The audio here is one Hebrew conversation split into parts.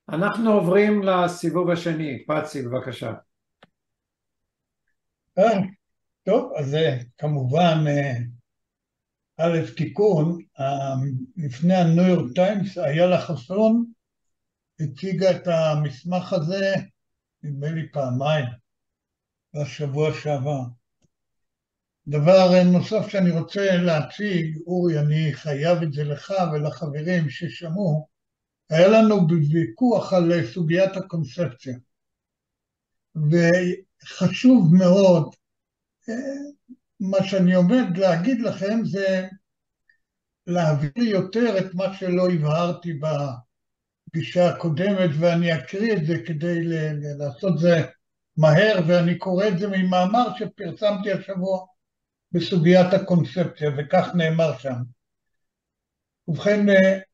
אנחנו עוברים לסיבוב השני. פצי, בבקשה. אה, טוב, אז כמובן, א', תיקון, לפני הניו יורק טיימס, איילה חסון הציגה את המסמך הזה, נדמה לי פעמיים, בשבוע שעבר. דבר נוסף שאני רוצה להציג, אורי, אני חייב את זה לך ולחברים ששמעו, היה לנו ויכוח על סוגיית הקונספציה, וחשוב מאוד, אה, מה שאני עומד להגיד לכם זה להעביר יותר את מה שלא הבהרתי בפגישה הקודמת, ואני אקריא את זה כדי לעשות זה מהר, ואני קורא את זה ממאמר שפרסמתי השבוע בסוגיית הקונספציה, וכך נאמר שם. ובכן,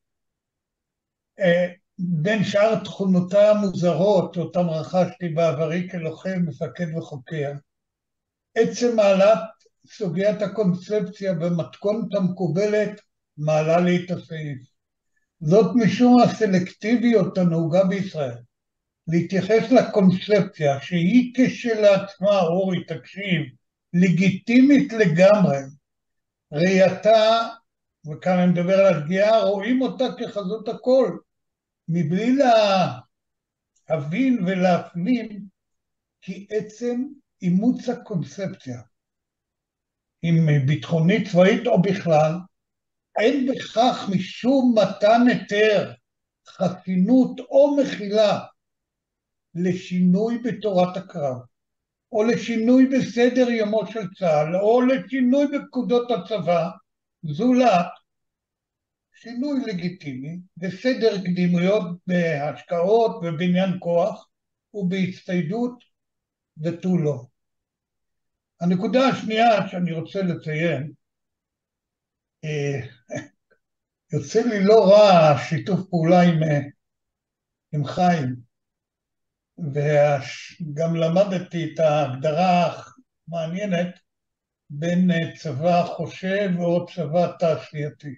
בין שאר תכונותיי המוזרות, אותם רכשתי בעברי כלוחם, מפקד וחוקר, עצם מעלת סוגיית הקונספציה במתכונת המקובלת מעלה לי את הסעיף. זאת משום הסלקטיביות הנהוגה בישראל. להתייחס לקונספציה שהיא כשלעצמה, אורי, תקשיב, לגיטימית לגמרי, ראייתה, וכאן אני מדבר על השגיאה, רואים אותה כחזות הכל, מבלי להבין ולהפנים כי עצם אימוץ הקונספציה, אם ביטחונית, צבאית או בכלל, אין בכך משום מתן היתר, חסינות או מחילה לשינוי בתורת הקרב, או לשינוי בסדר יומו של צה"ל, או לשינוי בפקודות הצבא, זולת שינוי לגיטימי בסדר קדימויות בהשקעות ובבניין כוח ובהצטיידות ותו לא. הנקודה השנייה שאני רוצה לציין, יוצא לי לא רע שיתוף פעולה עם חיים, וגם למדתי את ההגדרה המעניינת בין צבא חושב או צבא תעשייתי.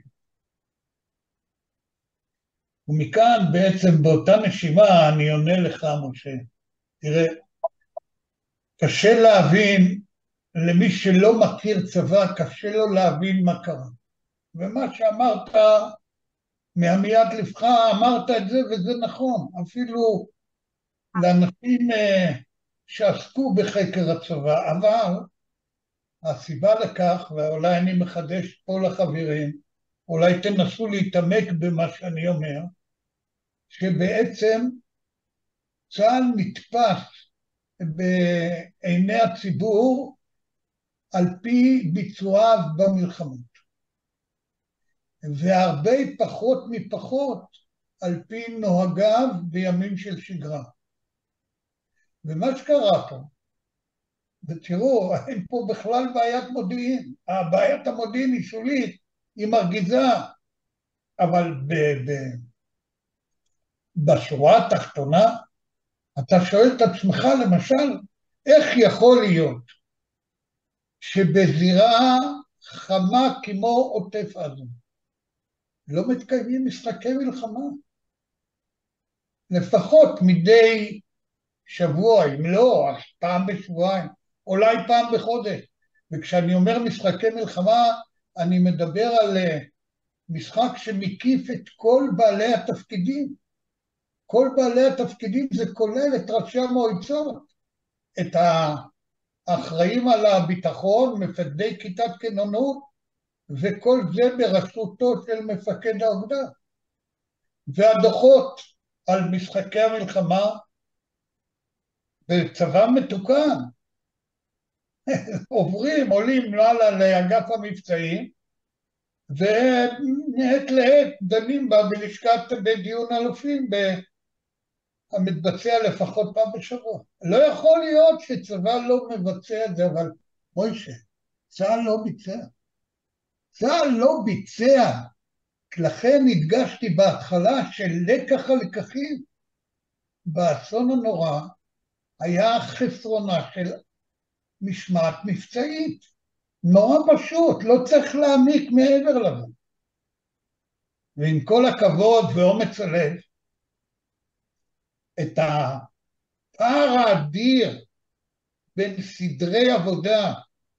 ומכאן בעצם באותה נשימה אני עונה לך, משה. תראה, קשה להבין, למי שלא מכיר צבא, קשה לו להבין מה קרה. ומה שאמרת, מהמיד לבך, אמרת את זה וזה נכון. אפילו לאנשים שעסקו בחקר הצבא, אבל הסיבה לכך, ואולי אני מחדש פה לחברים, אולי תנסו להתעמק במה שאני אומר, שבעצם צה"ל נתפס בעיני הציבור על פי ביצועיו במלחמות, והרבה פחות מפחות על פי נוהגיו בימים של שגרה. ומה שקרה פה, ותראו, אין פה בכלל בעיית מודיעין, בעיית המודיעין היא שולית, היא מרגיזה, אבל בשורה התחתונה, אתה שואל את עצמך למשל, איך יכול להיות שבזירה חמה כמו עוטף עזה, לא מתקיימים משחקי מלחמה? לפחות מדי שבוע, אם לא, אז פעם בשבועיים, אולי פעם בחודש. וכשאני אומר משחקי מלחמה, אני מדבר על משחק שמקיף את כל בעלי התפקידים. כל בעלי התפקידים זה כולל את ראשי המועצות, את האחראים על הביטחון, מפקדי כיתת כוננות, וכל זה בראשותו של מפקד האוגדה. והדוחות על משחקי המלחמה בצבא מתוקן, עולים לעלה לאגף המבצעים, ומעת לעת דנים בה בלשכת בדיון אלופים, המתבצע לפחות פעם בשבוע. לא יכול להיות שצבא לא מבצע את זה, אבל מוישה, צה"ל לא ביצע. צה"ל לא ביצע, לכן הדגשתי בהתחלה של לקח הלקחים, באסון הנורא היה חסרונה של משמעת מבצעית. נורא פשוט, לא צריך להעמיק מעבר לזה. ועם כל הכבוד ואומץ הלב, את הפער האדיר בין סדרי עבודה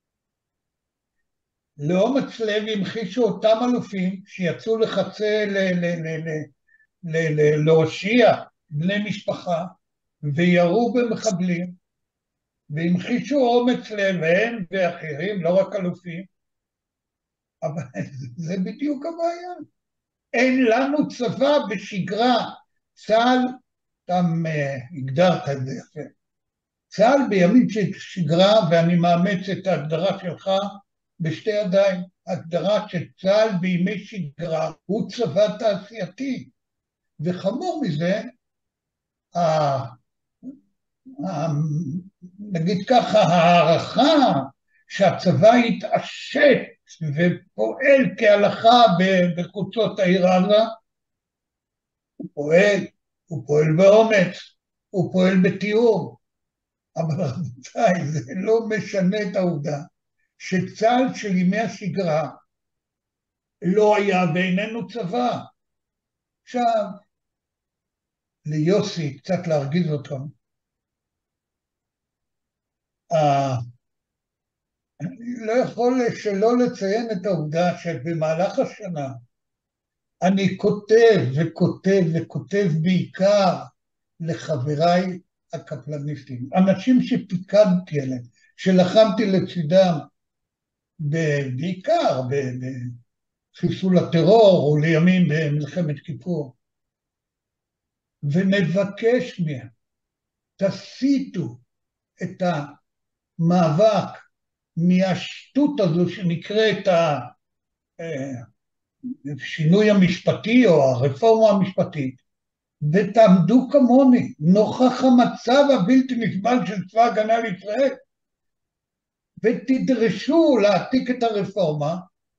לאומץ לב המחישו אותם אלופים שיצאו לחצה להושיע בני משפחה וירו במחבלים, והמחישו אומץ לב הם ואחרים, לא רק אלופים, אבל זה בדיוק הבעיה. אין לנו צבא בשגרה. צה"ל, אתם הגדרת את זה יפה. צה"ל בימים של שגרה, ואני מאמץ את ההגדרה שלך בשתי ידיים, הגדרה של צה"ל בימי שגרה הוא צבא תעשייתי. וחמור מזה, נגיד ככה, הערכה שהצבא יתעשת ופועל כהלכה בחוצות העיר עזה, הוא פועל באומץ, הוא פועל בתיאור, אבל רבותיי, זה לא משנה את העובדה שצה"ל של ימי השגרה לא היה ואיננו צבא. עכשיו, ליוסי, קצת להרגיז אותו, אני לא יכול שלא לציין את העובדה שבמהלך השנה אני כותב וכותב וכותב בעיקר לחבריי הקפלניסטים, אנשים שפיקדתי עליהם, שלחמתי לצידם בעיקר בחיסול הטרור או לימים במלחמת כיפור, ומבקש מהם, תסיטו את המאבק מהשטות הזו שנקראת השינוי המשפטי או הרפורמה המשפטית, ותעמדו כמוני, נוכח המצב הבלתי נסבל של צבא הגנה לישראל, ותדרשו להעתיק את הרפורמה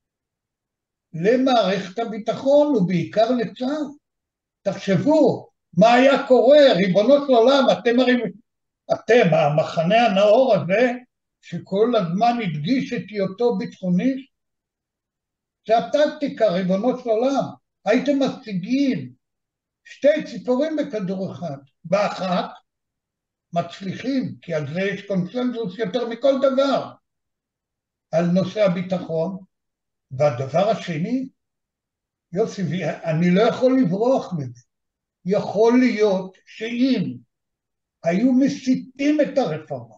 למערכת הביטחון ובעיקר לצה"ל. תחשבו, מה היה קורה, ריבונו של עולם, אתם, המחנה הנאור הזה, שכל הזמן הדגיש את היותו ביטחוניסט, זה הטקטיקה, ריבונו של עולם. הייתם משיגים שתי ציפורים בכדור אחד, באחת מצליחים, כי על זה יש קונסנזוס יותר מכל דבר, על נושא הביטחון. והדבר השני, יוסי, אני לא יכול לברוח מזה, יכול להיות שאם היו מסיטים את הרפורמה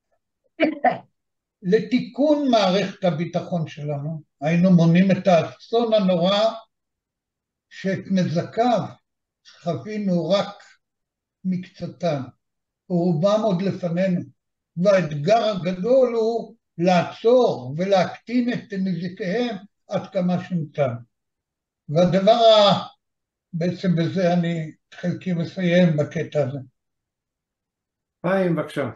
לתיקון מערכת הביטחון שלנו, היינו מונים את האסון הנורא שאת נזקיו חווינו רק מקצתם, ורובם עוד לפנינו, והאתגר הגדול הוא לעצור ולהקטין את נזקיהם עד כמה שניתן. והדבר, בעצם בזה אני חלקי מסיים בקטע הזה. חיים, בבקשה.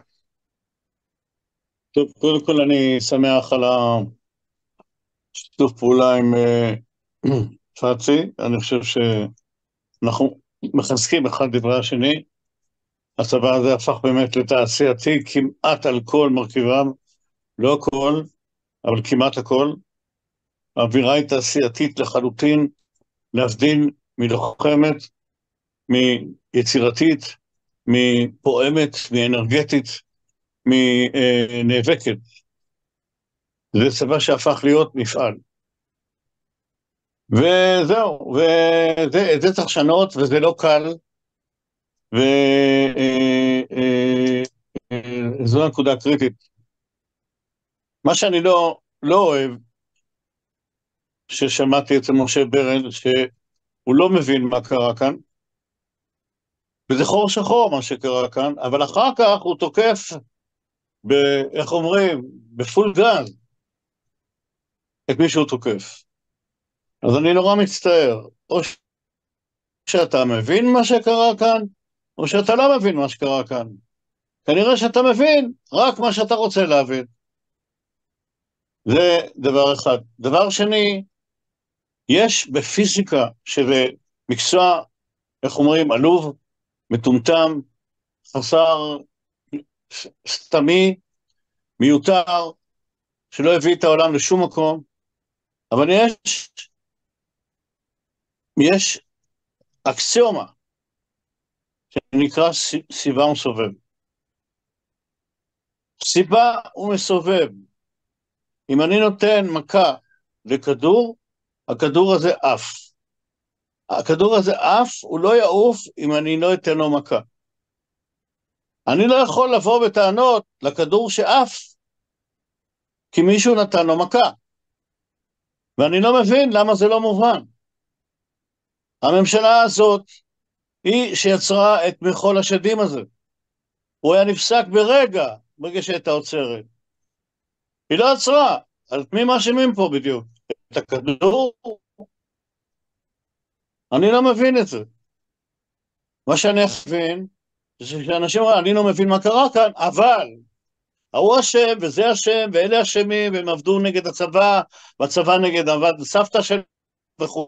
טוב, קודם כל אני שמח על השיתוף פעולה עם פאצי. אני חושב שאנחנו מחזקים אחד דברי השני. הצבא הזה הפך באמת לתעשייתי כמעט על כל מרכיביו, לא הכל, אבל כמעט הכל. האווירה היא תעשייתית לחלוטין, להבדיל מלוחמת, מיצירתית, מפועמת, מאנרגטית, מנאבקת. זה צבא שהפך להיות מפעל. וזהו, וזה צריך לשנות, וזה לא קל, וזו הנקודה קריטית. מה שאני לא אוהב, ששמעתי אצל משה ברן, שהוא לא מבין מה קרה כאן, וזה חור שחור מה שקרה כאן, אבל אחר כך הוא תוקף, איך אומרים, בפול גז, את מי שהוא תוקף. אז אני נורא מצטער, או שאתה מבין מה שקרה כאן, או שאתה לא מבין מה שקרה כאן. כנראה שאתה מבין רק מה שאתה רוצה להבין. זה דבר אחד. דבר שני, יש בפיזיקה, שזה מקצוע, איך אומרים, עלוב, מטומטם, חסר, סתמי, מיותר, שלא הביא את העולם לשום מקום, אבל יש אקסיומה, שנקרא סיבה ומסובב. סיבה ומסובב. אם אני נותן מכה לכדור, הכדור הזה עף. הכדור הזה עף, הוא לא יעוף אם אני לא אתן לו מכה. אני לא יכול לבוא בטענות לכדור שעף, כי מישהו נתן לו מכה. ואני לא מבין למה זה לא מובן. הממשלה הזאת היא שיצרה את מחול השדים הזה. הוא היה נפסק ברגע שהייתה עוצרת. היא לא עצרה, אז מי מאשימים פה בדיוק? את הכדור? אני לא מבין את זה. מה שאני מבין, זה שאנשים אומרים, אני לא מבין מה קרה כאן, אבל ההוא אשם, וזה אשם, ואלה אשמים, והם עבדו נגד הצבא, והצבא נגד עבד סבתא של וכו'.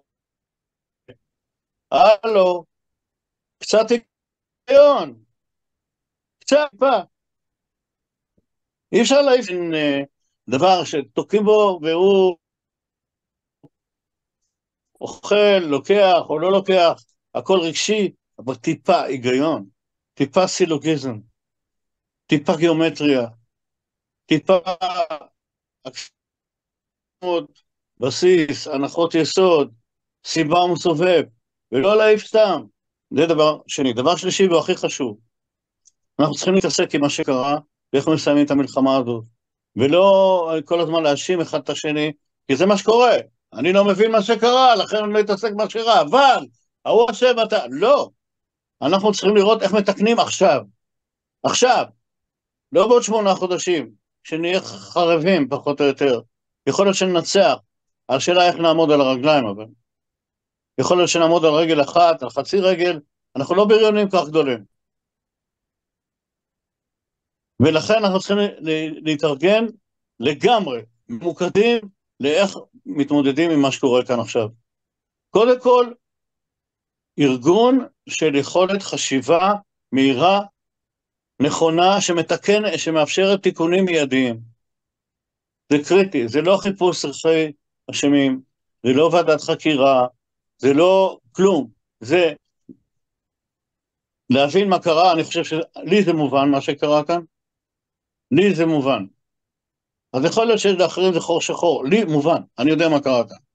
הלו, קצת היגיון, קצת בה. אי אפשר להעיף דבר שתוקעים בו, והוא אוכל, לוקח או לא לוקח, הכל רגשי, אבל טיפה היגיון, טיפה סילוגיזם, טיפה גיאומטריה, טיפה בסיס, הנחות יסוד, סיבה ומסובב, ולא להעיף סתם. זה דבר שני. דבר שלישי והכי חשוב, אנחנו צריכים להתעסק עם מה שקרה, ואיך מסיימים את המלחמה הזאת, ולא כל הזמן להאשים אחד את השני, כי זה מה שקורה. אני לא מבין מה שקרה, לכן אני לא אתעסק מה שקרה, אבל ההוא אשם אתה, לא. אנחנו צריכים לראות איך מתקנים עכשיו. עכשיו, לא בעוד 8 חודשים, שנהיה חרבים פחות או יותר. יכול להיות שננצח, השאלה איך נעמוד על הרגליים, אבל יכול להיות שנעמוד על רגל אחת, על חצי רגל, אנחנו לא בריונים כך גדולים. ולכן אנחנו צריכים להתארגן לגמרי, ממוקדים לאיך מתמודדים עם מה שקורה כאן עכשיו. קודם כל, ארגון של יכולת חשיבה מהירה, נכונה, שמאפשרת תיקונים מיידיים. זה קריטי, זה לא חיפוש סרחי אשמים, זה לא ועדת חקירה, זה לא כלום, זה להבין מה קרה. אני חושב שלי זה מובן מה שקרה כאן, לי זה מובן. אז יכול להיות שלאחרים זה חור שחור, לי מובן, אני יודע מה קרה כאן.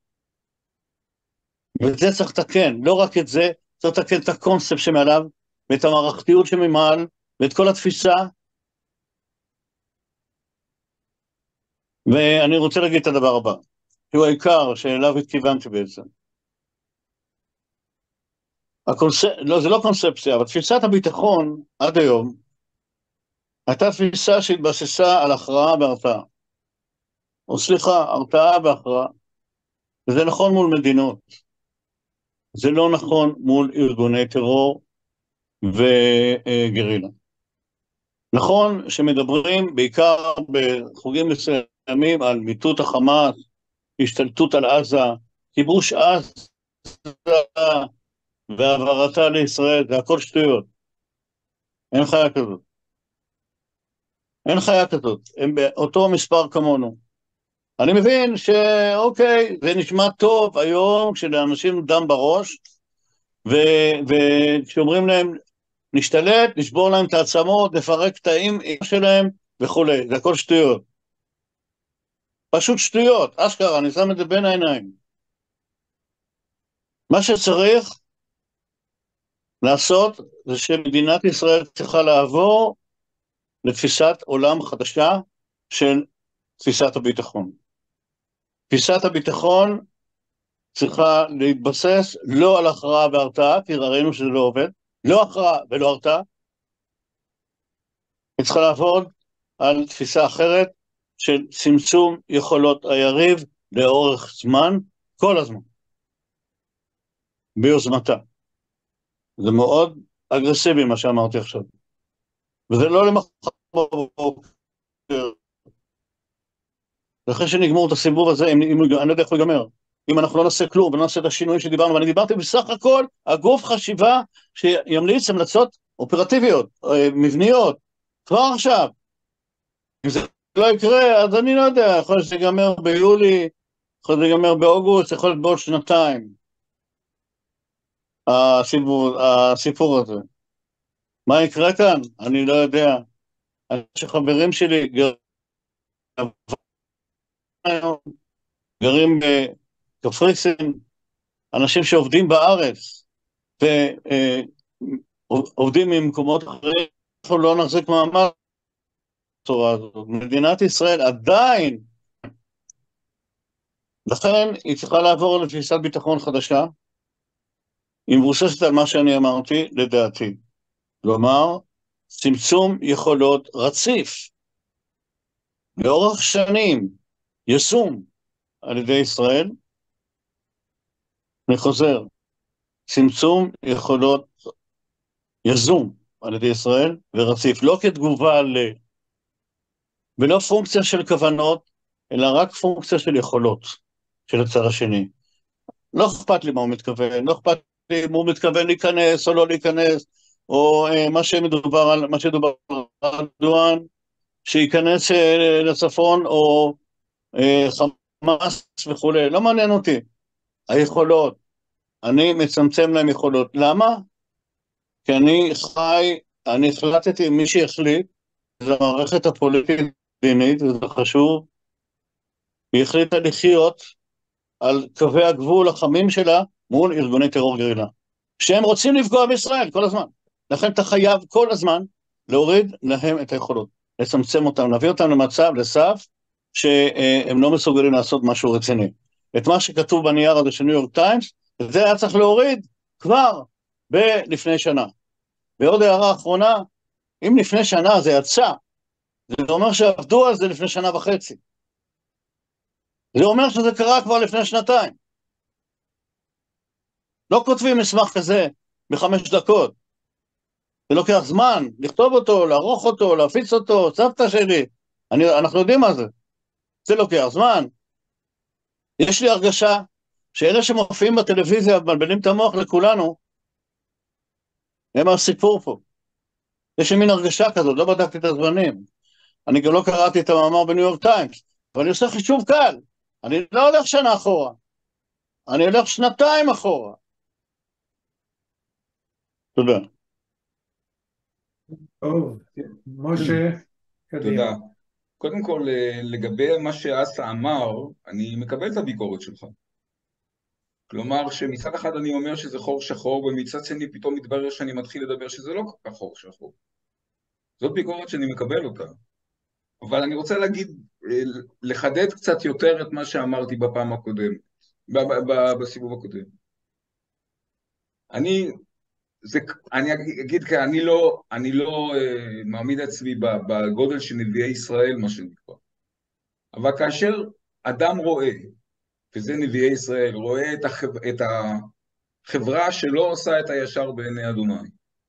וזה צריך לתקן, לא רק את זה, צריך לתקן את הקונספט שמעליו, ואת המערכתיות שממעל, ואת כל התפיסה. ואני רוצה להגיד את הדבר הבא, שהוא העיקר שאליו התכוונתי בעצם. לא, זה לא קונספציה, אבל תפיסת הביטחון עד היום, הייתה תפיסה שהתבססה על הכרעה והרתעה. או סליחה, הרתעה והכרעה. וזה נכון מול מדינות. זה לא נכון מול ארגוני טרור וגרילה. נכון שמדברים בעיקר בחוגים מסוימים על מיטוט החמאס, השתלטות על עזה, כיבוש עזה והעברתה לישראל, זה הכל שטויות. אין חיה כזאת. אין חיה כזאת, הם באותו מספר כמונו. אני מבין שאוקיי, זה נשמע טוב היום כשלאנשים דם בראש, וכשאומרים להם נשתלט, נשבור להם את העצמות, נפרק את האם שלהם וכו', זה הכל שטויות. פשוט שטויות, אשכרה, אני שם את זה בין העיניים. מה שצריך לעשות זה שמדינת ישראל צריכה לעבור לתפיסת עולם חדשה של תפיסת הביטחון. תפיסת הביטחון צריכה להתבסס לא על הכרעה והרתעה, כי ראינו שזה לא עובד, לא הכרעה ולא הרתעה. היא צריכה לעבוד על תפיסה אחרת של צמצום יכולות היריב לאורך זמן, כל הזמן, ביוזמתה. זה מאוד אגרסיבי מה שאמרתי עכשיו. וזה לא למחר בבוקר. ואחרי שנגמור את הסיבוב הזה, אני לא יודע איך הוא ייגמר. אם אנחנו לא נעשה כלום ונעשה את השינויים שדיברנו, ואני דיברתי בסך הכל, הגוף חשיבה שימליץ המלצות אופרטיביות, מבניות, כבר עכשיו. אם זה לא יקרה, אז אני לא יודע, יכול להיות שזה ייגמר ביולי, יכול להיות שזה ייגמר באוגוסט, יכול להיות בעוד 2 הסיפור הזה. מה יקרה כאן? אני לא יודע. אני חושב שחברים שלי גרים בקפריסין, אנשים שעובדים בארץ, ועובדים ממקומות אחרים, אנחנו לא נחזיק מעמד בצורה הזאת. מדינת ישראל עדיין, לכן היא צריכה לעבור לתפיסת ביטחון חדשה, היא מבוססת על מה שאני אמרתי, לדעתי. כלומר, צמצום יכולות רציף, לאורך שנים, ישום על ידי ישראל. אני חוזר, צמצום יכולות יזום על ידי ישראל ורציף, לא כתגובה ולא פונקציה של כוונות, אלא רק פונקציה של יכולות של הצד השני. לא אכפת לי מה הוא מתכוון, לא אכפת לי אם הוא מתכוון להיכנס או לא להיכנס, או מה שדובר על ארדואן, שייכנס לצפון, או חמאס וכו', לא מעניין אותי. היכולות, אני מצמצם להם יכולות. למה? כי אני החלטתי, מי שהחליט, זו המערכת הפוליטית דינית, וזה חשוב, היא החליטה לחיות על קווי הגבול החמים שלה מול ארגוני טרור גרילה, שהם רוצים לפגוע בישראל כל הזמן. לכן אתה חייב כל הזמן להוריד להם את היכולות, לצמצם אותם, להביא אותם למצב, לסף, שהם לא מסוגלים לעשות משהו רציני. את מה שכתוב בנייר הזה של ניו יורק טיימס, זה היה צריך להוריד כבר לפני שנה. ועוד הערה אחרונה, אם לפני שנה זה יצא, זה אומר שעבדו על זה לפני שנה וחצי. זה אומר שזה קרה כבר לפני שנתיים. לא כותבים מסמך כזה ב5 דקות. זה לוקח זמן, לכתוב אותו, לערוך אותו, להפיץ אותו, סבתא שלי. אנחנו יודעים מה זה. זה לוקח זמן. יש לי הרגשה שאלה שמופיעים בטלוויזיה מבלבלים את המוח לכולנו, הם הסיפור פה. יש לי מין הרגשה כזאת, לא בדקתי את הזמנים. אני גם לא קראתי את המאמר בניו יורק טיימס, אבל אני עושה חישוב קל. אני לא הולך שנה אחורה. אני הולך 2 אחורה. תודה. טוב, משה, קדימה. תודה. קודם כל, לגבי מה שאסא אמר, אני מקבל את הביקורת שלך. כלומר, שמצד אחד אני אומר שזה חור שחור, ומצד שני פתאום מתברר שאני מתחיל לדבר שזה לא כל כך חור שחור. זאת ביקורת שאני מקבל אותה. אבל אני רוצה לחדד קצת יותר את מה שאמרתי בפעם הקודמת, בסיבוב הקודם. אני אגיד כי אני לא מעמיד עצמי בגודל של נביאי ישראל, מה שנקרא. אבל כאשר אדם רואה, וזה נביאי ישראל, רואה את החברה שלא עושה את הישר בעיני אדוני,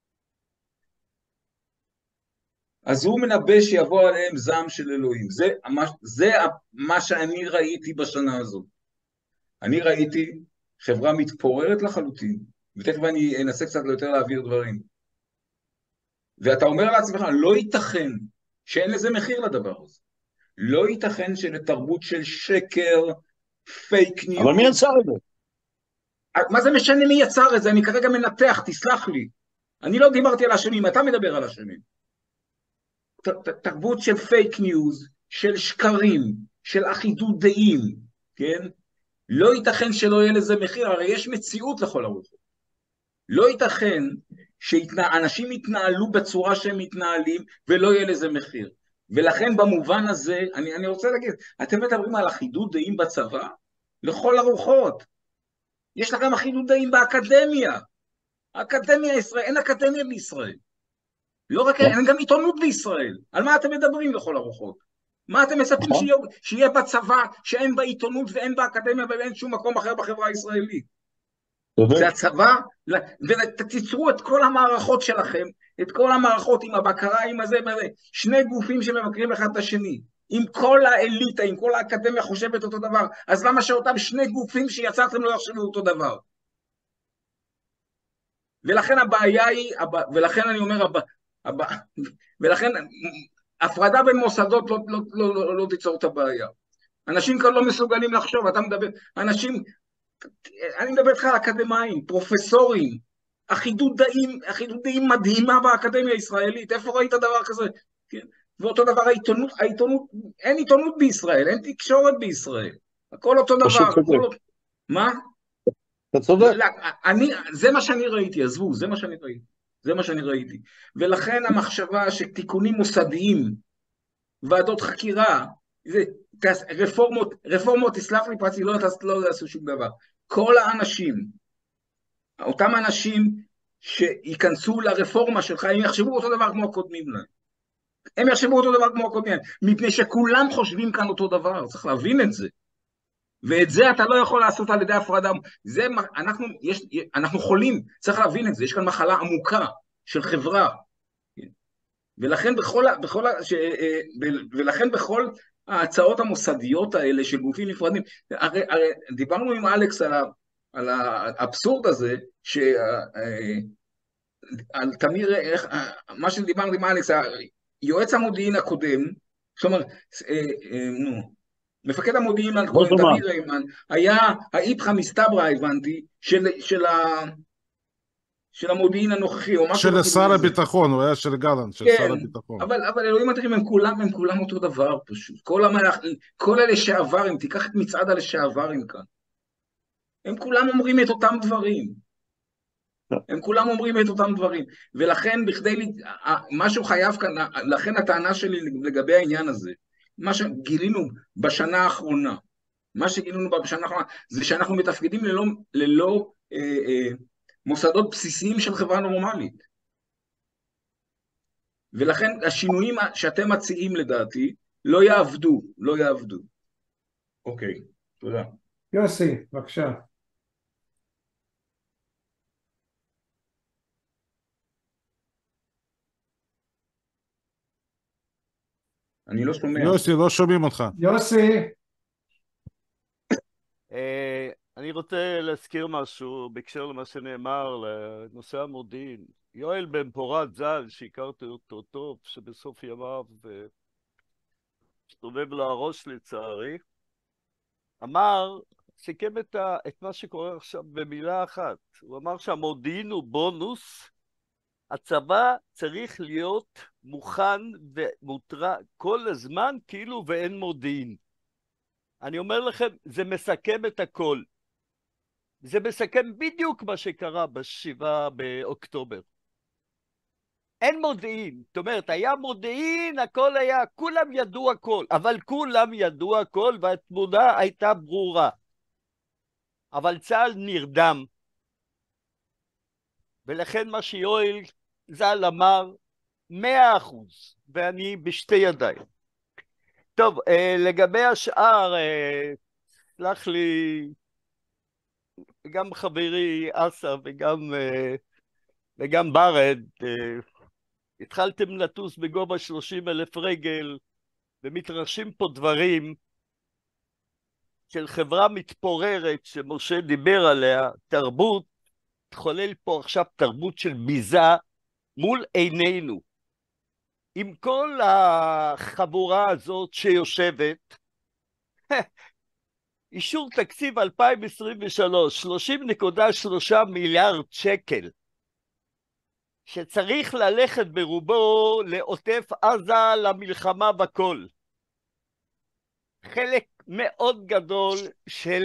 אז הוא מנבא שיבוא עליהם זעם של אלוהים. זה מה שאני ראיתי בשנה הזאת. אני ראיתי חברה מתפוררת לחלוטין, ותכף אני אנסה קצת יותר להעביר דברים. ואתה אומר לעצמך, לא ייתכן שאין לזה מחיר לדבר הזה. לא ייתכן שלתרבות של שקר, פייק ניוז. אבל מי יצר את זה? מה זה משנה מי יצר את זה? אני כרגע מנתח, תסלח לי. אני לא דיברתי על השנים, אתה מדבר על השנים. תרבות של פייק ניוז, של שקרים, של אחידות דעים, כן? לא ייתכן שלא יהיה לזה מחיר, הרי יש מציאות לכל הרוחות. לא ייתכן שאנשים יתנהלו בצורה שהם מתנהלים, ולא יהיה לזה מחיר. ולכן במובן הזה, אני רוצה להגיד, אתם מדברים על אחידות דעים בצבא, לכל הרוחות. יש לכם אחידות דעים באקדמיה. האקדמיה ישראל, אין אקדמיה בישראל. לא רק, אין גם עיתונות בישראל. על מה אתם מדברים לכל הרוחות? מה אתם מצפים שיהיה בצבא, שאין בעיתונות ואין באקדמיה ואין שום מקום אחר בחברה הישראלית? זה הצבא, ותיצרו את כל המערכות שלכם, את כל המערכות עם הבקרה, עם הזה, שני גופים שמבקרים אחד את השני. אם כל האליטה, אם כל האקדמיה חושבת אותו דבר, אז למה שאותם שני גופים שיצרתם לא יחשבו אותו דבר? ולכן הבעיה היא, ולכן אני אומר, ולכן הפרדה בין מוסדות לא תיצור את הבעיה. אנשים כאן לא מסוגלים לחשוב, אתה מדבר, אנשים, אני מדבר איתך על אקדמיים, פרופסורים, אחידות דעים מדהימה באקדמיה הישראלית, איפה ראית דבר כזה? כן? ואותו דבר העיתונות, אין עיתונות בישראל, אין תקשורת בישראל, הכל אותו דבר. מה? אתה צודק. זה מה שאני ראיתי, עזבו, זה מה שאני ראיתי. ולכן המחשבה שתיקונים מוסדיים, ועדות חקירה, רפורמות, תסלח לי פרצי, לא יעשו שום דבר. כל האנשים, אותם אנשים שיכנסו לרפורמה שלך, הם יחשבו אותו דבר כמו הקודמים להם. הם יחשבו אותו דבר כמו הקודמים, מפני שכולם חושבים כאן אותו דבר, צריך להבין את זה. ואת זה אתה לא יכול לעשות על ידי הפרדה. אנחנו חולים, צריך להבין את זה, יש כאן מחלה עמוקה של חברה. ולכן בכל ההצעות המוסדיות האלה של גופים נפרדים, הרי דיברנו עם אלכס על האבסורד הזה, על תמיר, מה שדיברנו עם אלכס, יועץ המודיעין הקודם, זאת אומרת, מפקד המודיעין הקודם, דוד ריימן, היה האיפכא מסתברא, הבנתי, של המודיעין הנוכחי, או משהו... של שר הביטחון, הוא היה של גלנט, של שר הביטחון. אבל אלוהים אדירים, הם כולם אותו דבר פשוט. כל הלשעברים, תיקח את מצעד הלשעברים כאן. הם כולם אומרים את אותם דברים. ולכן, משהו חייב כאן, לכן הטענה שלי לגבי העניין הזה, מה שגילינו בשנה האחרונה, זה שאנחנו מתפקדים ללא מוסדות בסיסיים של חברה נורמלית. ולכן השינויים שאתם מציעים לדעתי לא יעבדו. אוקיי, תודה. יוסי, בבקשה. אני לא שומע. יוסי, לא שומעים אותך. יוסי. אני רוצה להזכיר משהו בקשר למה שנאמר לנושא המודיעין. יואל בן פורת ז"ל, שהכרתי אותו טוב, שבסוף ימיו הסתובב לו הראש לצערי, אמר, סיכם את מה שקורה עכשיו במילה אחת. הוא אמר שהמודיעין הוא בונוס, הצבא צריך להיות מוכן ומוטרע כל הזמן כאילו ואין מודיעין. אני אומר לכם, זה מסכם את הכל. זה מסכם בדיוק מה שקרה ב7 באוקטובר. אין מודיעין, זאת אומרת, היה מודיעין, הכל היה, כולם ידעו הכל, אבל כולם ידעו הכל והתמונה הייתה ברורה. אבל צה"ל נרדם. ולכן מה שיואל ז"ל אמר, 100%, ואני בשתי ידיים. טוב, לגבי השאר, סלח לי, גם חברי אסה וגם ברד, התחלתם לטוס בגובה 30,000 רגל, ומתרחשים פה דברים של חברה מתפוררת שמשה דיבר עליה, תרבות, תחולל פה עכשיו תרבות של ביזה מול עינינו. עם כל החבורה הזאת שיושבת, אישור תקציב 2023, 30.3 מיליארד שקל, שצריך ללכת ברובו לעוטף עזה למלחמה בכל. חלק מאוד גדול של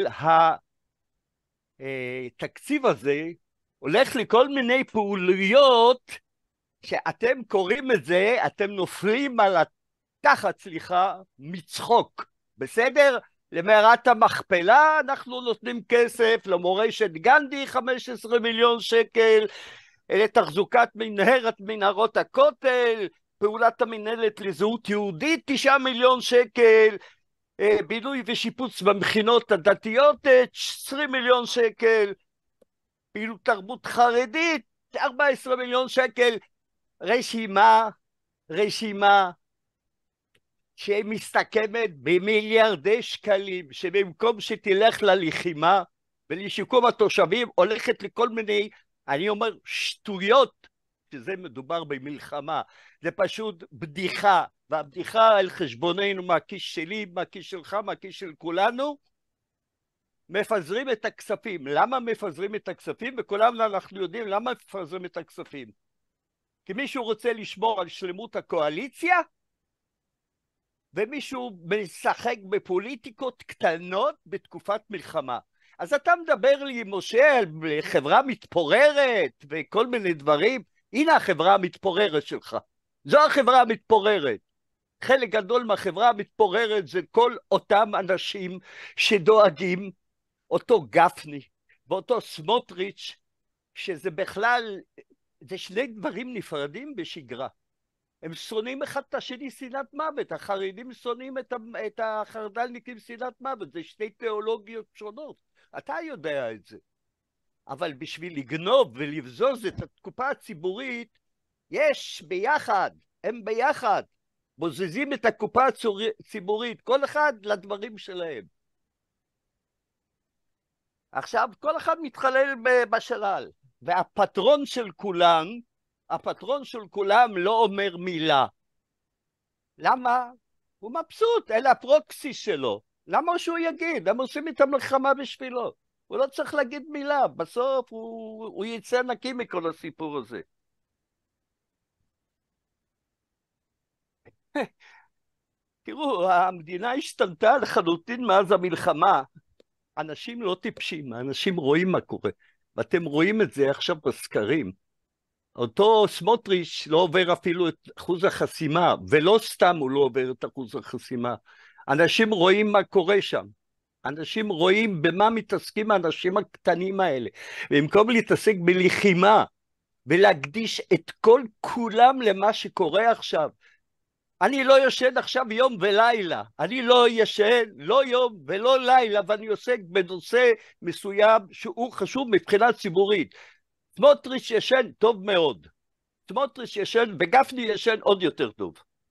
התקציב הזה הולך לכל מיני פעולויות שאתם קוראים את זה, אתם נופלים על התחת, סליחה, מצחוק, בסדר? למערת המכפלה אנחנו נותנים כסף, למורשת גנדי 15 מיליון שקל, לתחזוקת מנהרות הכותל, פעולת המנהלת לזהות יהודית 9 מיליון שקל, בינוי ושיפוץ במכינות הדתיות 20 מיליון שקל, פעילות תרבות חרדית 14 מיליון שקל, רשימה שמסתכמת במיליארדי שקלים, שבמקום שתלך ללחימה ולשיקום התושבים, הולכת לכל מיני, אני אומר, שטויות, שזה מדובר במלחמה. זה פשוט בדיחה, והבדיחה על חשבוננו, מהכיס שלי, מהכיס שלך, מהכיס של כולנו, מפזרים את הכספים. למה מפזרים את הכספים? וכולנו אנחנו יודעים למה מפזרים את הכספים. כי מישהו רוצה לשמור על שלמות הקואליציה, ומישהו משחק בפוליטיקות קטנות בתקופת מלחמה. אז אתה מדבר לי, משה, על חברה מתפוררת וכל מיני דברים. הנה החברה המתפוררת שלך. זו החברה המתפוררת. חלק גדול מהחברה המתפוררת זה כל אותם אנשים שדואגים, אותו גפני ואותו סמוטריץ', שזה בכלל, זה שני דברים נפרדים בשגרה. הם שונאים אחד את השני שנאת מוות, החרדים שונאים את החרד"לניקים שנאת מוות, זה שתי תיאולוגיות שונות, אתה יודע את זה. אבל בשביל לגנוב ולבזוז את הקופה הציבורית, יש ביחד, הם ביחד, בוזזים את הקופה הציבורית, כל אחד לדברים שלהם. עכשיו כל אחד מתחלל בשלל, והפטרון של כולם לא אומר מילה. למה? הוא מבסוט, אלה הפרוקסי שלו. למה שהוא יגיד? הם עושים את המלחמה בשבילו. הוא לא צריך להגיד מילה, בסוף הוא יצא נקי מכל הסיפור הזה. תראו, המדינה השתנתה לחלוטין מאז המלחמה. אנשים לא טיפשים, אנשים רואים מה קורה. ואתם רואים את זה עכשיו בסקרים. אותו סמוטריץ' לא עובר אפילו את אחוז החסימה, ולא סתם הוא לא עובר את אחוז החסימה. אנשים רואים מה קורה שם. אנשים רואים במה מתעסקים האנשים הקטנים האלה. במקום להתעסק בלחימה, ולהקדיש את כל כולם למה שקורה עכשיו. אני לא ישן עכשיו יום ולילה. אני לא ישן, לא יום ולא לילה, ואני עוסק בנושא מסוים שהוא חשוב מבחינה ציבורית. סמוטריץ' ישן טוב מאוד. סמוטריץ' ישן וגפני ישן עוד יותר טוב.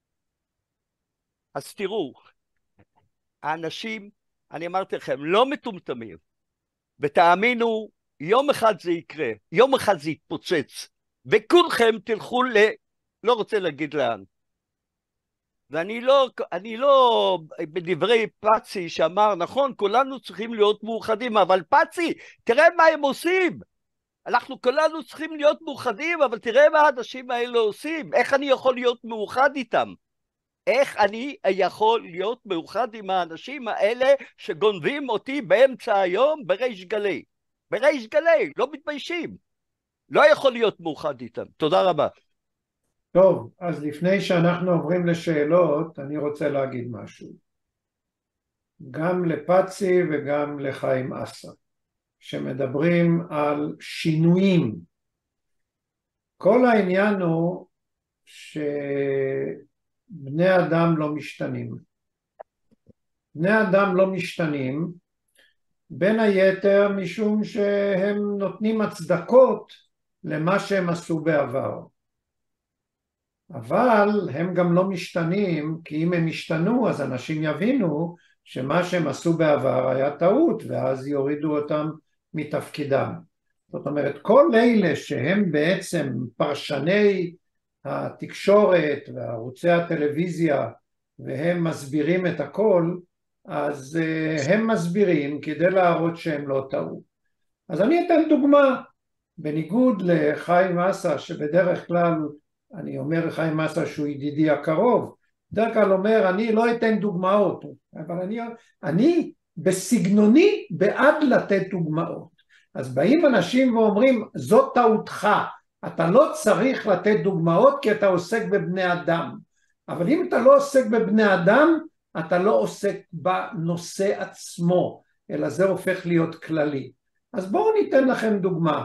אז תראו, האנשים, אני אמרתי לכם, לא מטומטמים. ותאמינו, יום אחד זה יקרה, יום אחד זה יתפוצץ. וכולכם תלכו לא רוצה להגיד לאן. ואני לא בדברי פאצי שאמר, נכון, כולנו צריכים להיות מאוחדים, אבל פאצי, תראה מה הם עושים. אנחנו כולנו צריכים להיות מאוחדים, אבל תראה מה האנשים האלה עושים. איך אני יכול להיות מאוחד איתם? איך אני יכול להיות מאוחד עם האנשים האלה שגונבים אותי באמצע היום בריש גלי? בריש גלי, לא מתביישים. לא יכול להיות מאוחד איתם. תודה רבה. טוב, אז לפני שאנחנו עוברים לשאלות, אני רוצה להגיד משהו. גם לפאצי וגם לחיים אסה, שמדברים על שינויים. כל העניין הוא שבני אדם לא משתנים. בני אדם לא משתנים, בין היתר משום שהם נותנים הצדקות למה שהם עשו בעבר. אבל הם גם לא משתנים, כי אם הם השתנו אז אנשים יבינו שמה שהם עשו בעבר היה טעות, ואז יורידו אותם מתפקידם. זאת אומרת, כל אלה שהם בעצם פרשני התקשורת וערוצי הטלוויזיה, והם מסבירים את הכל, אז הם מסבירים כדי להראות שהם לא טעו. אז אני אתן דוגמה, בניגוד לחיים אסה, שבדרך כלל, אני אומר לחיים אסה שהוא ידידי הקרוב, בדרך כלל אומר, אני לא אתן דוגמאות, אבל אני בסגנוני בעד לתת דוגמאות. אז באים אנשים ואומרים, זאת טעותך, אתה לא צריך לתת דוגמאות כי אתה עוסק בבני אדם. אבל אם אתה לא עוסק בבני אדם, אתה לא עוסק בנושא עצמו, אלא זה הופך להיות כללי. אז בואו ניתן לכם דוגמה.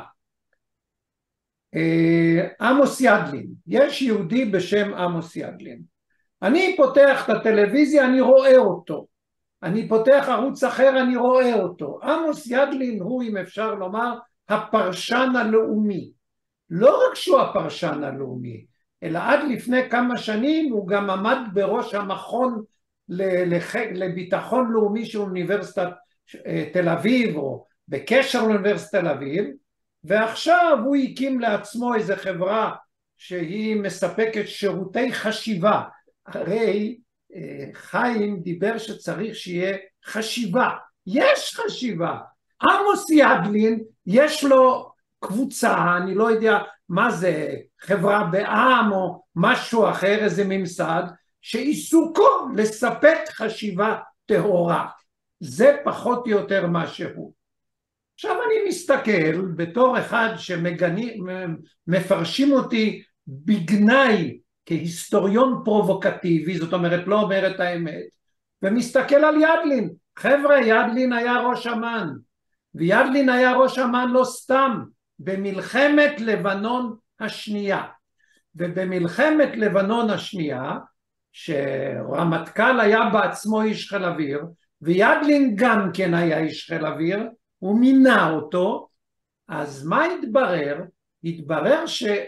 עמוס ידלין, יש יהודי בשם עמוס ידלין. אני פותח את הטלוויזיה, אני רואה אותו. אני פותח ערוץ אחר, אני רואה אותו. עמוס ידלין הוא, אם אפשר לומר, הפרשן הלאומי. לא רק שהוא הפרשן הלאומי, אלא עד לפני כמה שנים הוא גם עמד בראש המכון לביטחון לאומי של אוניברסיטת תל אביב, או בקשר לאוניברסיטת תל אביב, ועכשיו הוא הקים לעצמו איזו חברה שהיא מספקת שירותי חשיבה. הרי חיים דיבר שצריך שיהיה חשיבה, יש חשיבה. עמוס ידלין, יש לו קבוצה, אני לא יודע מה זה, חברה בעם או משהו אחר, איזה ממסד, שעיסוקו לספק חשיבה טהורה. זה פחות או יותר מה שהוא. עכשיו אני מסתכל בתור אחד שמפרשים אותי בגנאי כהיסטוריון פרובוקטיבי, זאת אומרת לא אומר את האמת, ומסתכל על ידלין. חבר'ה, ידלין היה ראש אמ"ן, וידלין היה ראש אמ"ן לא סתם, במלחמת לבנון השנייה. ובמלחמת לבנון השנייה, שרמטכ"ל היה בעצמו איש חיל אוויר, וידלין גם כן היה איש חיל אוויר, הוא מינה אותו, אז מה התברר? התברר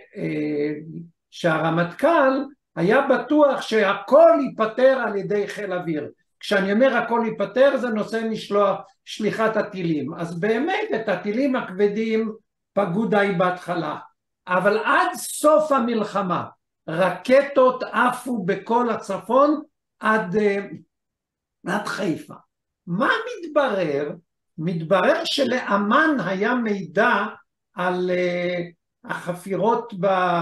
שהרמטכ"ל היה בטוח שהכל ייפטר על ידי חיל אוויר. כשאני אומר הכל ייפטר זה נושא שליחת הטילים, אז באמת את הטילים הכבדים פגעו די בהתחלה, אבל עד סוף המלחמה רקטות עפו בכל הצפון עד חיפה. מה מתברר? מתברר שלאמן היה מידע על החפירות,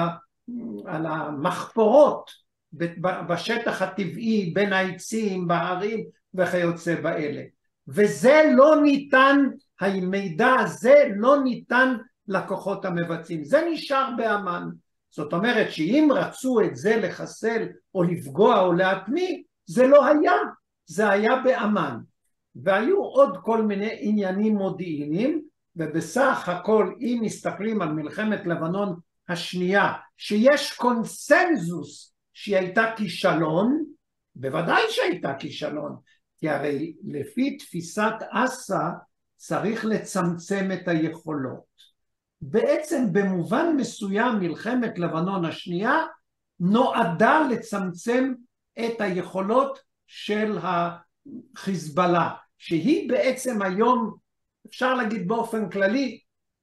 על המחפורות בשטח הטבעי בין העצים, בהרים וכיוצא באלה. וזה לא ניתן, המידע הזה לא ניתן לכוחות המבצעים, זה נשאר באמן. זאת אומרת שאם רצו את זה לחסל או לפגוע או להטמיא, זה לא היה, זה היה באמן. והיו עוד כל מיני עניינים מודיעיניים, ובסך הכל אם מסתכלים על מלחמת לבנון השנייה, שיש קונסנזוס שהיא הייתה כישלון, בוודאי שהייתה כישלון, כי הרי לפי תפיסת אסא צריך לצמצם את היכולות. בעצם במובן מסוים מלחמת לבנון השנייה נועדה לצמצם את היכולות של החיזבאללה, שהיא בעצם היום, אפשר להגיד באופן כללי,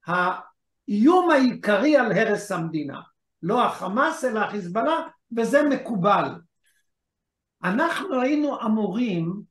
האיום העיקרי על הרס המדינה. לא החמאס אלא החיזבאללה, וזה מקובל. אנחנו היינו אמורים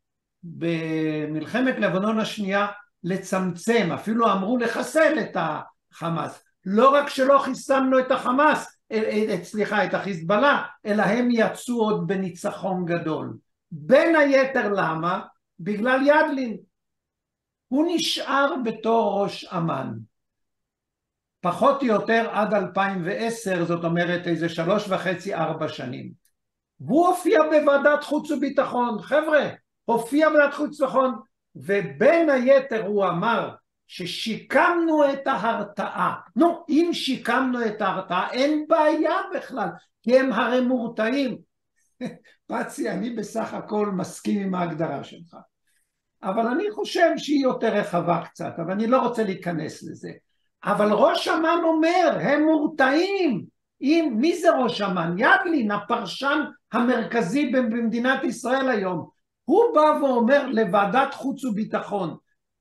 במלחמת לבנון השנייה לצמצם, אפילו אמרו לחסל את החמאס. לא רק שלא חיסלנו את החמאס, את החיזבאללה, אלא הם יצאו עוד בניצחון גדול. בין היתר למה? בגלל ידלין. הוא נשאר בתור ראש אמ"ן. פחות או יותר עד 2010, זאת אומרת איזה 3.5-4 שנים. והוא הופיע בוועדת חוץ וביטחון, חבר'ה, הופיע בוועדת חוץ וביטחון, ובין היתר הוא אמר ששיקמנו את ההרתעה. נו, אם שיקמנו את ההרתעה, אין בעיה בכלל, כי הם הרי מורתעים. פצי, אני בסך הכל מסכים עם ההגדרה שלך. אבל אני חושב שהיא יותר רחבה קצת, אבל אני לא רוצה להיכנס לזה. אבל ראש אמ"ן אומר, הם מורתעים. מי זה ראש אמ"ן? ידלין, הפרשן המרכזי במדינת ישראל היום. הוא בא ואומר לוועדת חוץ וביטחון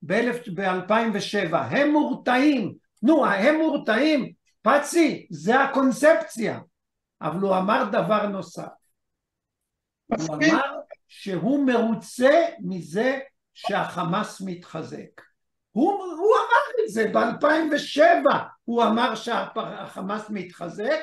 ב-2007, הם מורתעים. נו, הם מורתעים, פצי, זה הקונספציה. אבל הוא אמר דבר נוסף. הוא אמר שהוא מרוצה מזה שהחמאס מתחזק. הוא אמר את זה ב-2007, הוא אמר שהחמאס מתחזק,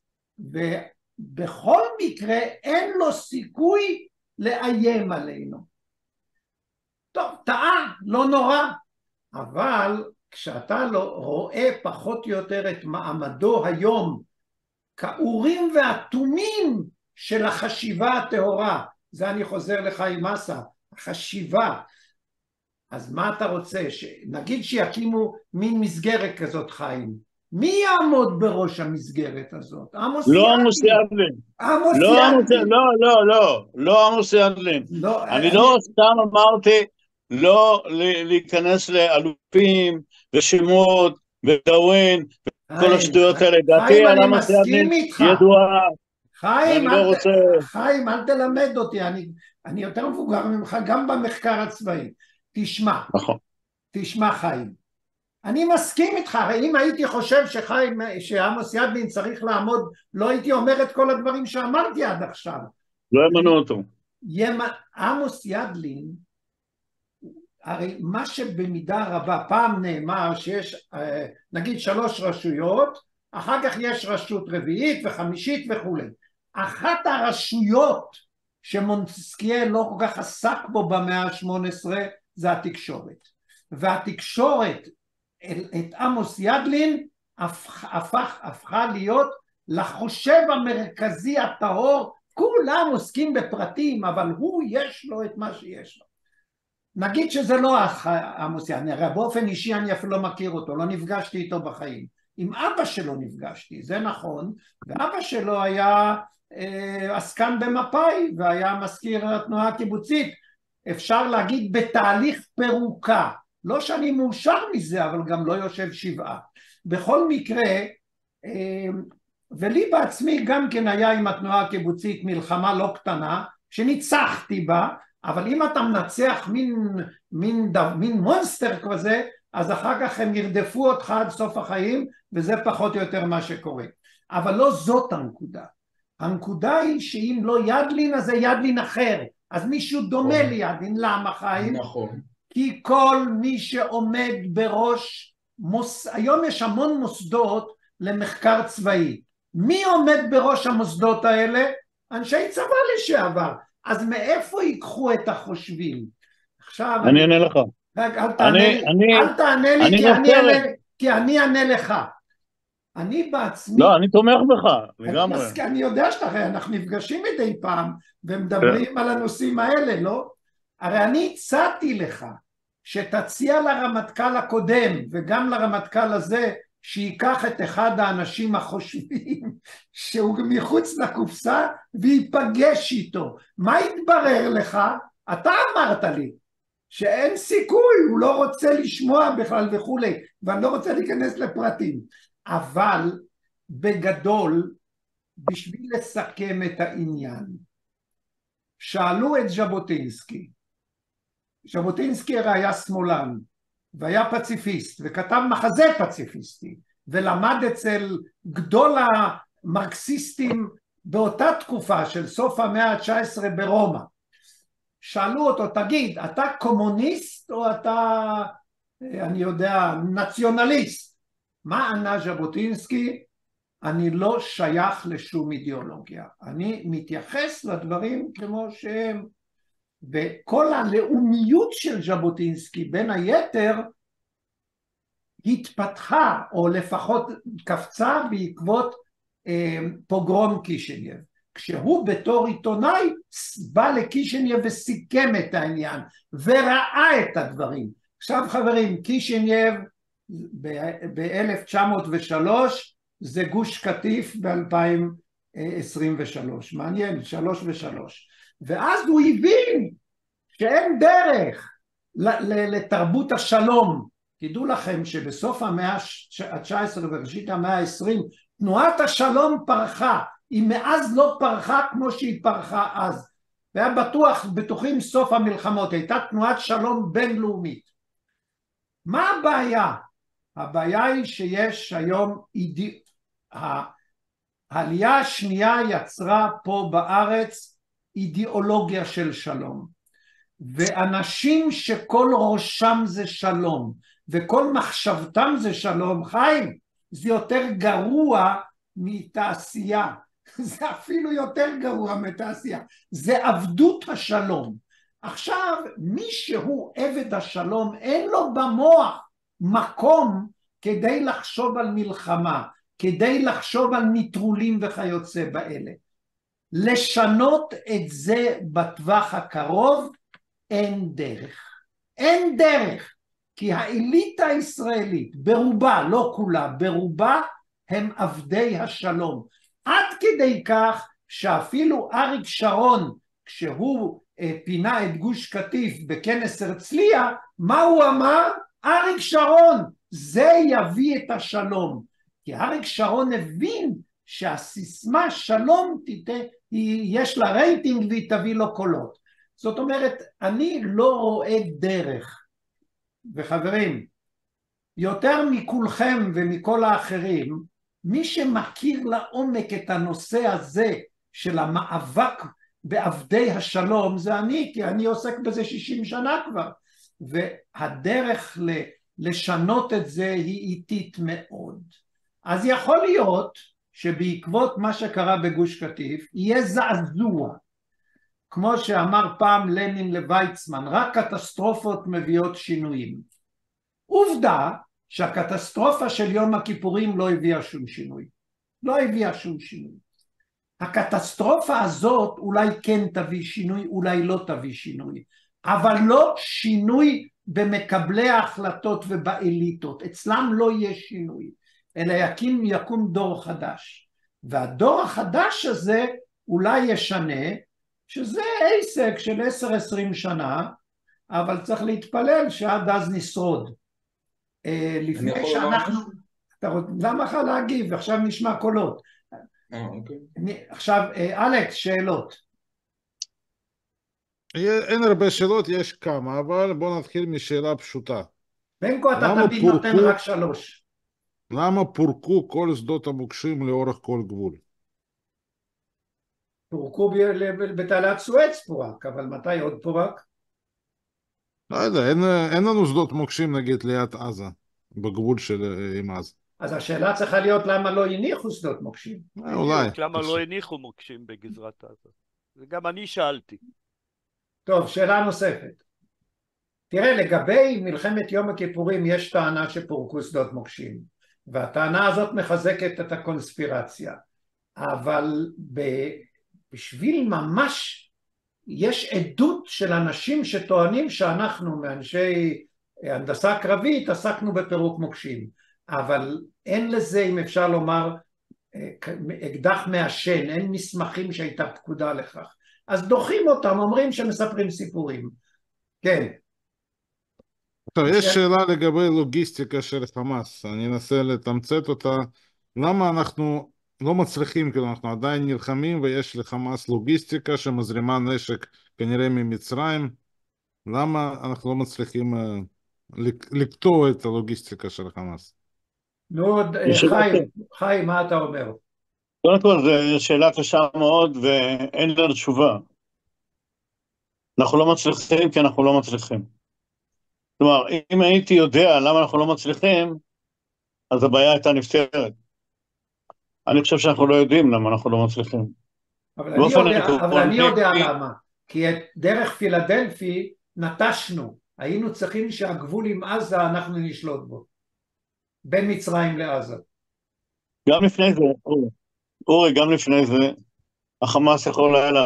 ובכל מקרה אין לו סיכוי לאיים עלינו. טוב, טעה, לא נורא, אבל כשאתה לא רואה פחות או יותר את מעמדו היום, כאורים ואטומים של החשיבה הטהורה, זה אני חוזר לחיים אסא, החשיבה, אז מה אתה רוצה? נגיד שיקימו מין מסגרת כזאת, חיים. מי יעמוד בראש המסגרת הזאת? לא עמוס ידלין. לא עמוס ידלין. אני לא סתם אמרתי לא להיכנס לאלופים ושמות ודאווין וכל השטויות האלה. דעתי על עמוס ידלין ידועה. חיים, אל תלמד אותי, אני יותר מבוגר ממך גם במחקר הצבאי. תשמע חיים, אני מסכים איתך, הרי אם הייתי חושב שעמוס ידלין צריך לעמוד, לא הייתי אומר את כל הדברים שאמרתי עד עכשיו. לא ימנו אותו. עמוס ידלין, הרי מה שבמידה רבה, פעם נאמר שיש נגיד 3 רשויות, אחר כך יש רשות רביעית וחמישית וכו'. אחת הרשויות שמונטסקיה לא כל כך עסק בו במאה ה-18 זה התקשורת. והתקשורת את עמוס ידלין הפכה להיות לחושב המרכזי הטהור, כולם עוסקים בפרטים, אבל הוא יש לו את מה שיש לו. נגיד שזה לא עמוס ידלין, הרי באופן אישי אני אפילו לא מכיר אותו, לא נפגשתי איתו בחיים. עם אבא שלו נפגשתי, זה נכון, ואבא שלו היה עסקן במפא"י, והיה מזכיר התנועה הקיבוצית, אפשר להגיד בתהליך פירוקה, לא שאני מאושר מזה, אבל גם לא יושב שבעה. בכל מקרה, ולי בעצמי גם כן היה עם התנועה הקיבוצית מלחמה לא קטנה, שניצחתי בה, אבל אם אתה מנצח מין מונסטר כזה, אז אחר כך הם ירדפו אותך עד סוף החיים, וזה פחות או יותר מה שקורה. אבל לא זאת הנקודה. הנקודה היא שאם לא ידלין, אז זה ידלין אחר. אז מישהו דומה לידלין. למה חיים? נכון. כי כל מי שעומד בראש, היום יש המון מוסדות למחקר צבאי. מי עומד בראש המוסדות האלה? אנשי צבא לשעבר. אז מאיפה ייקחו את החושבים? עכשיו... אני אענה לך. אל תענה לי כי אני אענה לך. אני בעצמי... לא, אני תומך בך, לגמרי. אני יודע שאנחנו נפגשים מדי פעם ומדברים על הנושאים האלה, לא? הרי אני הצעתי לך שתציע לרמטכ"ל הקודם וגם לרמטכ"ל הזה שיקח את אחד האנשים החושבים שהוא מחוץ לקופסה ויפגש איתו. מה יתברר לך? אתה אמרת לי שאין סיכוי, הוא לא רוצה לשמוע בכלל וכו', ואני לא רוצה להיכנס לפרטים. אבל בגדול, בשביל לסכם את העניין, שאלו את ז'בוטינסקי, ז'בוטינסקי הרי היה שמאלן, והיה פציפיסט, וכתב מחזה פציפיסטי, ולמד אצל גדול המרקסיסטים באותה תקופה של סוף המאה ה-19 ברומא. שאלו אותו, תגיד, אתה קומוניסט או אתה, אני יודע, נציונליסט? מה ענה ז'בוטינסקי? אני לא שייך לשום אידיאולוגיה. אני מתייחס לדברים כמו שהם. וכל הלאומיות של ז'בוטינסקי, בין היתר, התפתחה, או לפחות קפצה בעקבות פוגרום קישינייב. כשהוא בתור עיתונאי בא לקישינייב וסיכם את העניין, וראה את הדברים. עכשיו חברים, קישינייב ב-1903, זה גוש קטיף ב-2023, מעניין, 3 ו3. ואז הוא הבין שאין דרך לתרבות השלום. תדעו לכם שבסוף המאה ה-19 ובראשית המאה ה-20, תנועת השלום פרחה, היא מאז לא פרחה כמו שהיא פרחה אז. והיה בטוחים סוף המלחמות, הייתה תנועת שלום בינלאומית. מה הבעיה? הבעיה היא שיש היום העלייה השנייה יצרה פה בארץ אידיאולוגיה של שלום, ואנשים שכל ראשם זה שלום וכל מחשבתם זה שלום, חיים, זה יותר גרוע מתעשייה, זה אפילו יותר גרוע מתעשייה, זה עבדות השלום. עכשיו מי שהוא עבד השלום אין לו במוח מקום כדי לחשוב על מלחמה, כדי לחשוב על ניטרולים וכיוצא באלה. לשנות את זה בטווח הקרוב אין דרך. אין דרך, כי האליטה הישראלית ברובה, לא כולה, ברובה הם עבדי השלום. עד כדי כך שאפילו אריק שרון, כשהוא פינה את גוש קטיף בכנס הרצליה, מה הוא אמר? אריק שרון, זה יביא את השלום. כי אריק שרון הבין שהסיסמה שלום יש לה רייטינג והיא תביא לו קולות. זאת אומרת, אני לא רואה דרך. וחברים, יותר מכולכם ומכל האחרים, מי שמכיר לעומק את הנושא הזה של המאבק בעבדי השלום זה אני, כי אני עוסק בזה 60 שנה כבר. והדרך לשנות את זה היא איטית מאוד. אז יכול להיות שבעקבות מה שקרה בגוש קטיף יהיה זעזוע, כמו שאמר פעם לנין לויצמן, רק קטסטרופות מביאות שינויים. עובדה שהקטסטרופה של יום הכיפורים לא הביאה שום שינוי. לא הביאה שום שינוי. הקטסטרופה הזאת אולי כן תביא שינוי, אולי לא תביא שינוי, אבל לא שינוי במקבלי ההחלטות ובאליטות. אצלם לא יהיה שינוי, אלא יקום דור חדש. והדור החדש הזה אולי ישנה, שזה עסק של 10-20 שנה, אבל צריך להתפלל שעד אז נשרוד. לפני שאנחנו... למה לך להגיב? עכשיו נשמע קולות. אוקיי. עכשיו, אלכס, שאלות. אין הרבה שאלות, יש כמה, אבל בואו נתחיל משאלה פשוטה. בנקו, אתה תמיד נותן רק 3. למה פורקו כל שדות המוקשים לאורך כל גבול? פורקו בתעלת סואץ פורק, אבל מתי עוד פורק? לא יודע, אין לנו שדות מוקשים נגיד ליד עזה, בגבול עם עזה. אז השאלה צריכה להיות למה לא הניחו שדות מוקשים. אולי. למה לא הניחו מוקשים בגזרת עזה? וגם אני שאלתי. טוב, שאלה נוספת. תראה, לגבי מלחמת יום הכיפורים יש טענה שפורקו שדות מוקשים, והטענה הזאת מחזקת את הקונספירציה, אבל בשביל ממש יש עדות של אנשים שטוענים שאנחנו מאנשי הנדסה קרבית עסקנו בפירוק מוקשים, אבל אין לזה, אם אפשר לומר, אקדח מעשן, אין מסמכים שהייתה פקודה לכך, אז דוחים אותם, אומרים שמספרים סיפורים. כן. טוב, יש שאלה לגבי לוגיסטיקה של חמאס, אני אנסה לתמצת אותה. למה אנחנו לא מצליחים, כאילו אנחנו עדיין נלחמים ויש לחמאס לוגיסטיקה שמזרימה נשק כנראה ממצרים, למה אנחנו לא מצליחים לקטוע את הלוגיסטיקה של חמאס? נו, חיים, מה אתה אומר? קודם כל, זו שאלה קשה מאוד ואין לה תשובה. אנחנו לא מצליחים כי אנחנו לא מצליחים. כלומר, אם הייתי יודע למה אנחנו לא מצליחים, אז הבעיה הייתה נפתרת. אני חושב שאנחנו לא יודעים למה אנחנו לא מצליחים. אבל אני יודע למה. כי את דרך פילדלפי נטשנו. היינו צריכים שהגבול עם עזה אנחנו נשלוט בו. בין מצרים לעזה. גם לפני זה, אורי, גם לפני זה, החמאס יכול היה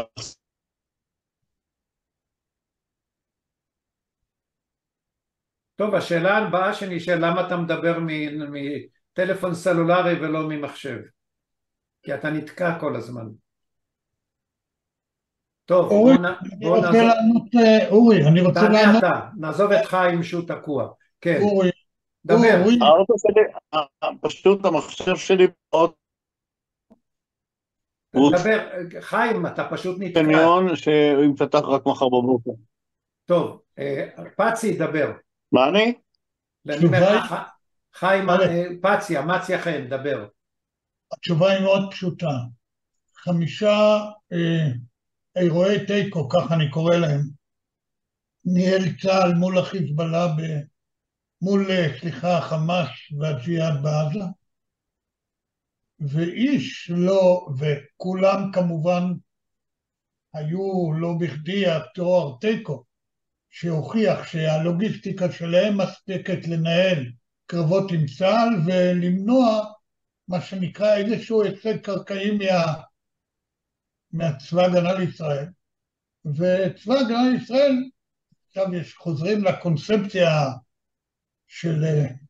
טוב, השאלה הבאה שנשאל, למה אתה מדבר מטלפון סלולרי ולא ממחשב? כי אתה נתקע כל הזמן. טוב, אורי, אני רוצה לענות, אורי, אני רוצה לענות. נעזוב את חיים שהוא תקוע. כן, אורי, דבר. האוטו שלי, פשוט המחשב שלי מאוד... דבר, חיים, אתה פשוט נתקע. קניון שיפתח רק מחר בבוקר. טוב, פצי, דבר. מה אני? חיים, פצי, אמציה חן, דבר. התשובה היא מאוד פשוטה. 5 אירועי תיקו, כך אני קורא להם, ניהל צה"ל מול החיזבאללה, מול חמאס והג'יהאד בעזה, ואיש לא, וכולם כמובן היו לא בכדי התואר תיקו, שהוכיח שהלוגיסטיקה שלהם מספקת לנהל קרבות עם צה"ל ולמנוע מה שנקרא איזשהו הישג קרקעי מהצבא הגנה לישראל. וצבא הגנה לישראל, עכשיו חוזרים לקונספציה של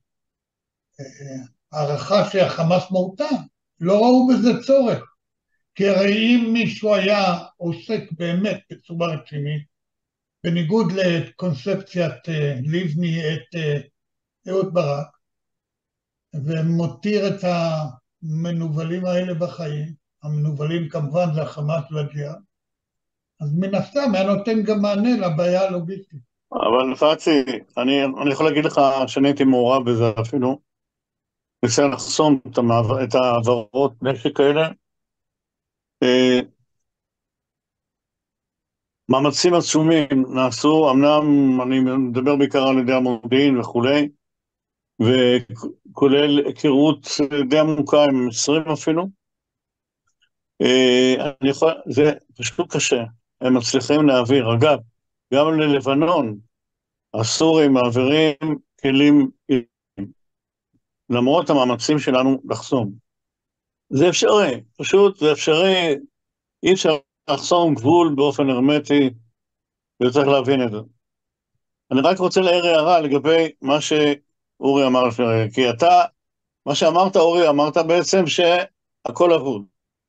הערכה שהחמאס מורתע, לא ראו בזה צורך. כי הרי אם מישהו היה עוסק באמת בצורה רצינית, בניגוד לקונספציית לבני את אהוד ברק, ומותיר את המנובלים האלה בחיים, המנובלים כמובן זה החמאס והג'יהאד, אז מן הסתם היה נותן גם מענה לבעיה הלוגיסטית. אבל פאצי, אני יכול להגיד לך שאני הייתי מעורב בזה אפילו, ניסה לחסום את העברות נשק האלה, מאמצים עצומים נעשו, אמנם אני מדבר בעיקר על ידי המודיעין וכולי, וכולל היכרות די עמוקה עם מצרים אפילו. זה פשוט קשה, הם מצליחים להעביר. אגב, גם ללבנון, הסורים מעבירים כלים, למרות המאמצים שלנו לחסום. זה אפשרי, פשוט זה אפשרי, אי אפשר לחסום גבול באופן הרמטי, וצריך להבין את זה. אני רק רוצה להעיר הערה לגבי מה שאורי אמר לפני רגע, כי אתה, מה שאמרת אורי, אמרת בעצם שהכל אבוד.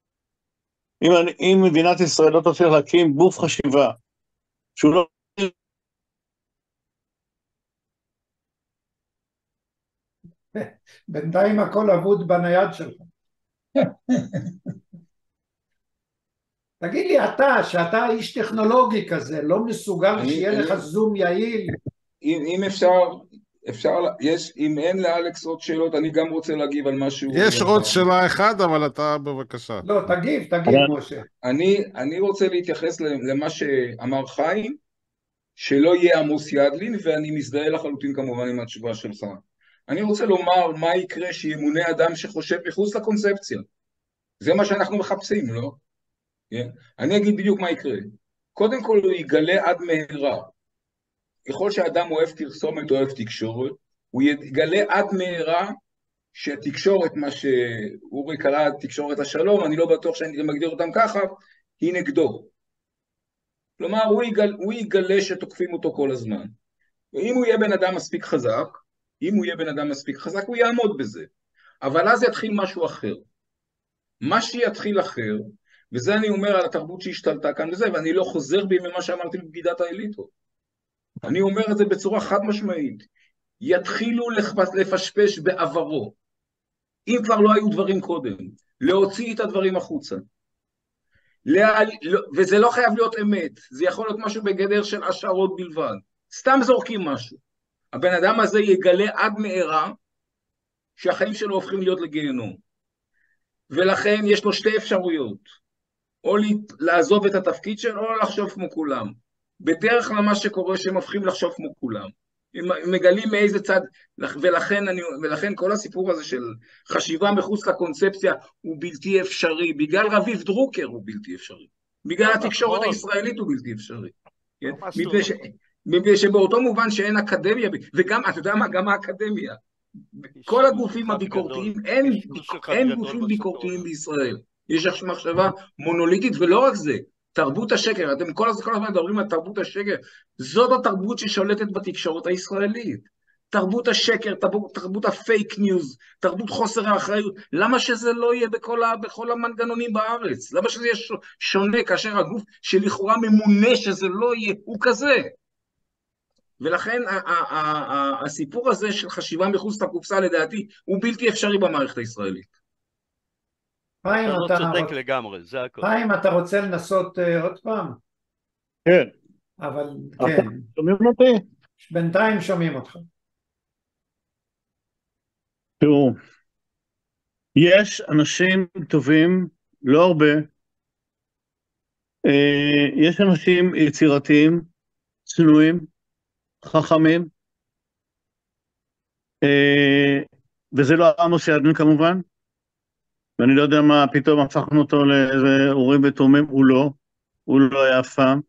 אם מדינת ישראל לא תצליח להקים גוף חשיבה, שהוא לא... בינתיים הכל אבוד בנייד שלך. תגיד לי אתה, שאתה איש טכנולוגי כזה, לא מסוגל שיהיה לך זום יעיל? אם אם אין לאלכס עוד שאלות, אני גם רוצה להגיב על משהו. יש עוד שאלה אחת, אבל אתה בבקשה. לא, תגיב, משה. אני רוצה להתייחס למה שאמר חיים, שלא יהיה עמוס ידלין, ואני מזדהה לחלוטין כמובן עם התשובה שלך. אני רוצה לומר מה יקרה שימונה אדם שחושב מחוץ לקונספציה. זה מה שאנחנו מחפשים, לא? אני אגיד בדיוק מה יקרה. קודם כל הוא יגלה עד מהרה. ככל שאדם אוהב פרסומת, אוהב תקשורת, הוא יגלה עד מהרה שהתקשורת, מה שאורי קרא תקשורת השלום, אני לא בטוח שאני מגדיר אותם ככה, היא נגדו. כלומר, הוא יגלה שתוקפים אותו כל הזמן. ואם הוא יהיה בן אדם מספיק חזק, הוא יעמוד בזה. אבל אז יתחיל משהו אחר. מה שיתחיל אחר, וזה אני אומר על התרבות שהשתלטה כאן וזה, ואני לא חוזר בי ממה שאמרתי בבגידת האליטות. אני אומר את זה בצורה חד משמעית. יתחילו לפשפש בעברו. אם כבר לא היו דברים קודם, להוציא את הדברים החוצה. וזה לא חייב להיות אמת, זה יכול להיות משהו בגדר של השערות בלבד. סתם זורקים משהו. הבן אדם הזה יגלה עד מהרה שהחיים שלו הופכים להיות לגיהנום. ולכן יש לו שתי אפשרויות. או לעזוב את התפקיד שלו, או לחשוב כמו כולם. בדרך כלל מה שקורה שהם הופכים לחשוב כמו כולם. הם מגלים מאיזה צד, ולכן כל הסיפור הזה של חשיבה מחוץ לקונספציה הוא בלתי אפשרי. בגלל רביב דרוקר הוא בלתי אפשרי. בגלל התקשורת הישראלית הוא בלתי אפשרי. מפני שבאותו מובן שאין אקדמיה, וגם, אתה יודע מה, גם האקדמיה. כל הגופים הביקורתיים, אין גופים ביקורתיים בישראל. יש עכשיו מחשבה מונוליטית, ולא רק זה, תרבות השקר, אתם כל הזמן מדברים על תרבות השקר, זאת התרבות ששולטת בתקשורת הישראלית. תרבות השקר, תרבות הפייק ניוז, תרבות חוסר האחריות. למה שזה לא יהיה בכל המנגנונים בארץ? למה שזה יהיה שונה כאשר הגוף שלכאורה ממונה שזה לא יהיה, הוא כזה? ולכן הסיפור הזה של חשיבה מחוץ לקופסה לדעתי הוא בלתי אפשרי במערכת הישראלית. אתה לא צודק לגמרי, זה הכל. חיים, אתה רוצה לנסות עוד פעם? כן. אבל כן. שומעים אותי? בינתיים שומעים אותך. תראו, יש אנשים טובים, לא הרבה, יש אנשים יצירתיים, צנועים, חכמים, וזה לא עמוס ידלין כמובן, ואני לא יודע מה, פתאום הפכנו אותו לאיזה אורים ותומים, הוא לא היה אף פעם.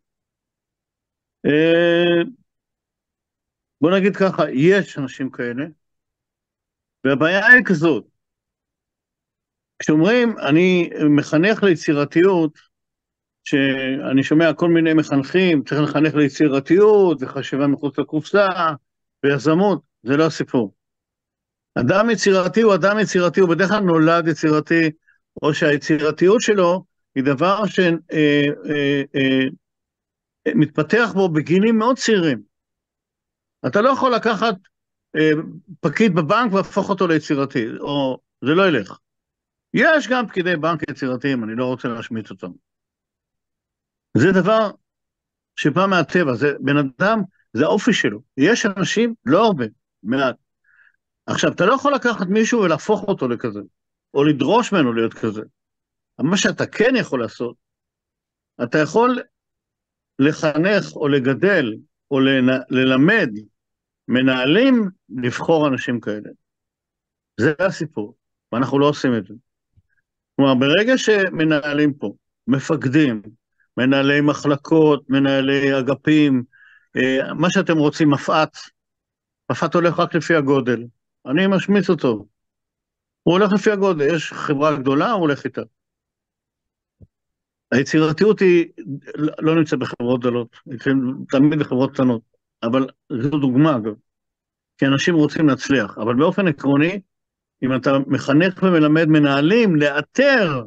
בוא נגיד ככה, יש אנשים כאלה, והבעיה היא כזאת, כשאומרים, אני מחנך ליצירתיות, שאני שומע כל מיני מחנכים, צריך לחנך ליצירתיות, וחשיבה מחוץ לקופסה, ויזמות, זה לא הסיפור. אדם יצירתי הוא אדם יצירתי, הוא בדרך כלל נולד יצירתי, או שהיצירתיות שלו היא דבר שמתפתח בו בגילים מאוד צעירים. אתה לא יכול לקחת פקיד בבנק והפוך אותו ליצירתי, או זה לא ילך. יש גם פקידי בנק יצירתיים, אני לא רוצה להשמיץ אותם. זה דבר שבא מהטבע, זה בן אדם, זה האופי שלו. יש אנשים, לא הרבה, מעט. עכשיו, אתה לא יכול לקחת מישהו ולהפוך אותו לכזה, או לדרוש ממנו להיות כזה. מה שאתה כן יכול לעשות, אתה יכול לחנך או לגדל או ללמד מנהלים לבחור אנשים כאלה. זה הסיפור, ואנחנו לא עושים את זה. כלומר, ברגע שמנהלים פה, מפקדים, מנהלי מחלקות, מנהלי אגפים, מה שאתם רוצים, מפת הולך רק לפי הגודל. אני משמיץ אותו. הוא הולך לפי הגודל, יש חברה גדולה, הוא הולך איתה. היצירתיות היא לא נמצאת בחברות גדולות, היא תמיד בחברות קטנות, אבל זו דוגמה אגב, כי אנשים רוצים להצליח, אבל באופן עקרוני, אם אתה מחנך ומלמד מנהלים לאתר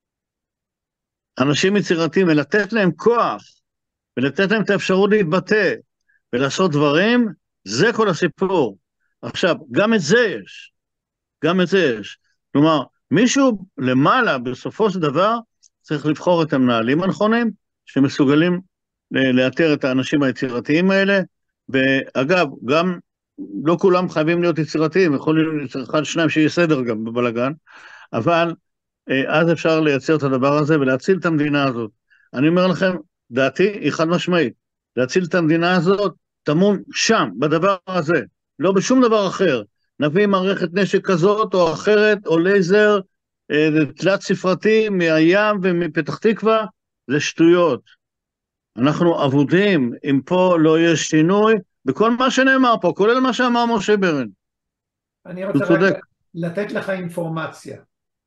אנשים יצירתיים ולתת להם כוח, ולתת להם את האפשרות להתבטא, ולעשות דברים, זה כל הסיפור. עכשיו, גם את זה יש, גם את זה יש. כלומר, מישהו למעלה, בסופו של דבר, צריך לבחור את המנהלים הנכונים, שמסוגלים לאתר את האנשים היצירתיים האלה, ואגב, גם לא כולם חייבים להיות יצירתיים, יכול להיות אחד, שניים שיהיה סדר גם בבלגן, אבל אז אפשר לייצר את הדבר הזה ולהציל את המדינה הזאת. אני אומר לכם, דעתי היא חד משמעית, להציל את המדינה הזאת, תמון שם, בדבר הזה, לא בשום דבר אחר. נביא מערכת נשק כזאת או אחרת, או לייזר, תלת ספרתי מהים ומפתח תקווה, זה שטויות. אנחנו עבודים, אם פה לא יש שינוי, בכל מה שנאמר פה, כולל מה שאמר משה ברן. אני רוצה רק לתת לך אינפורמציה.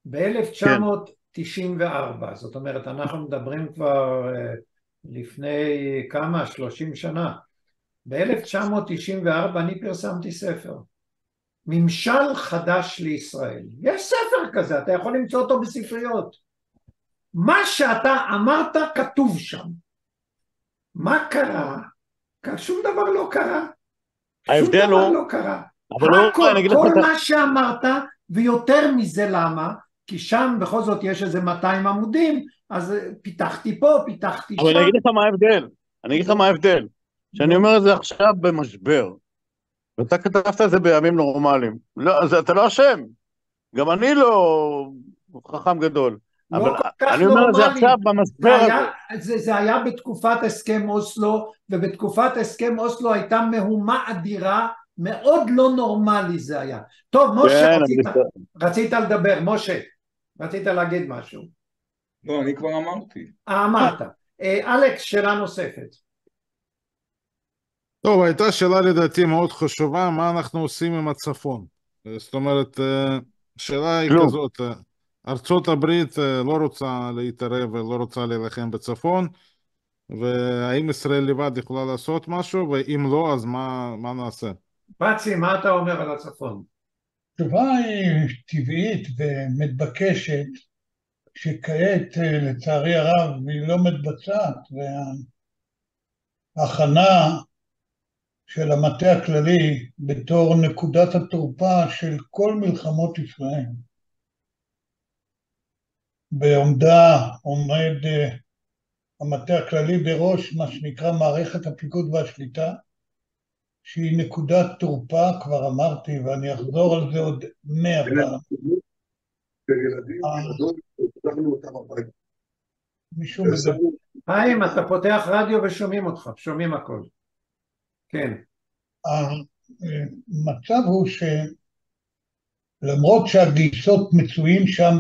ב-1994, זאת אומרת, אנחנו מדברים כבר לפני כמה, 30 שנה. ב-1994 אני פרסמתי ספר. ממשל חדש לישראל. יש ספר כזה, אתה יכול למצוא אותו בספריות. מה שאתה אמרת כתוב שם. מה קרה? שום דבר לא קרה. ההבדל הוא... שום דבר לא קרה. כל מה שאמרת, ויותר מזה למה? כי שם בכל זאת יש איזה 200 עמודים, אז פיתחתי פה, פיתחתי שם. אבל אני אגיד לך מה ההבדל. שאני אומר את זה עכשיו במשבר. ואתה כתבת את זה בימים נורמליים. לא, אז אתה לא אשם. גם אני לא חכם גדול. אבל אני אומר את זה עכשיו במשבר הזה. זה היה בתקופת הסכם אוסלו, ובתקופת הסכם אוסלו הייתה מהומה אדירה, מאוד לא נורמלי זה היה. טוב, משה, רצית לדבר, משה, רצית להגיד משהו. לא, אני כבר אמרתי. אמרת. אלכס, שאלה נוספת. טוב, הייתה שאלה לדעתי מאוד חשובה, מה אנחנו עושים עם הצפון? זאת אומרת, השאלה היא כזאת, ארצות הברית לא רוצה להתערב ולא רוצה להילחם בצפון, והאם ישראל לבד יכולה לעשות משהו, ואם לא, אז מה נעשה? בצי, מה אתה אומר על הצפון? התשובה היא טבעית ומתבקשת, שכעת לצערי הרב היא לא מתבצעת, וההכנה של המטה הכללי בתור נקודת התורפה של כל מלחמות ישראל. בעומדה עומד המטה הכללי בראש מה שנקרא מערכת הפיקוד והשליטה, שהיא נקודת תורפה, כבר אמרתי, ואני אחזור על זה עוד 100 פעם. מישהו מדבר. חיים, אתה פותח רדיו ושומעים אותך, שומעים הכל. כן. המצב הוא שלמרות שהגיסות מצויים שם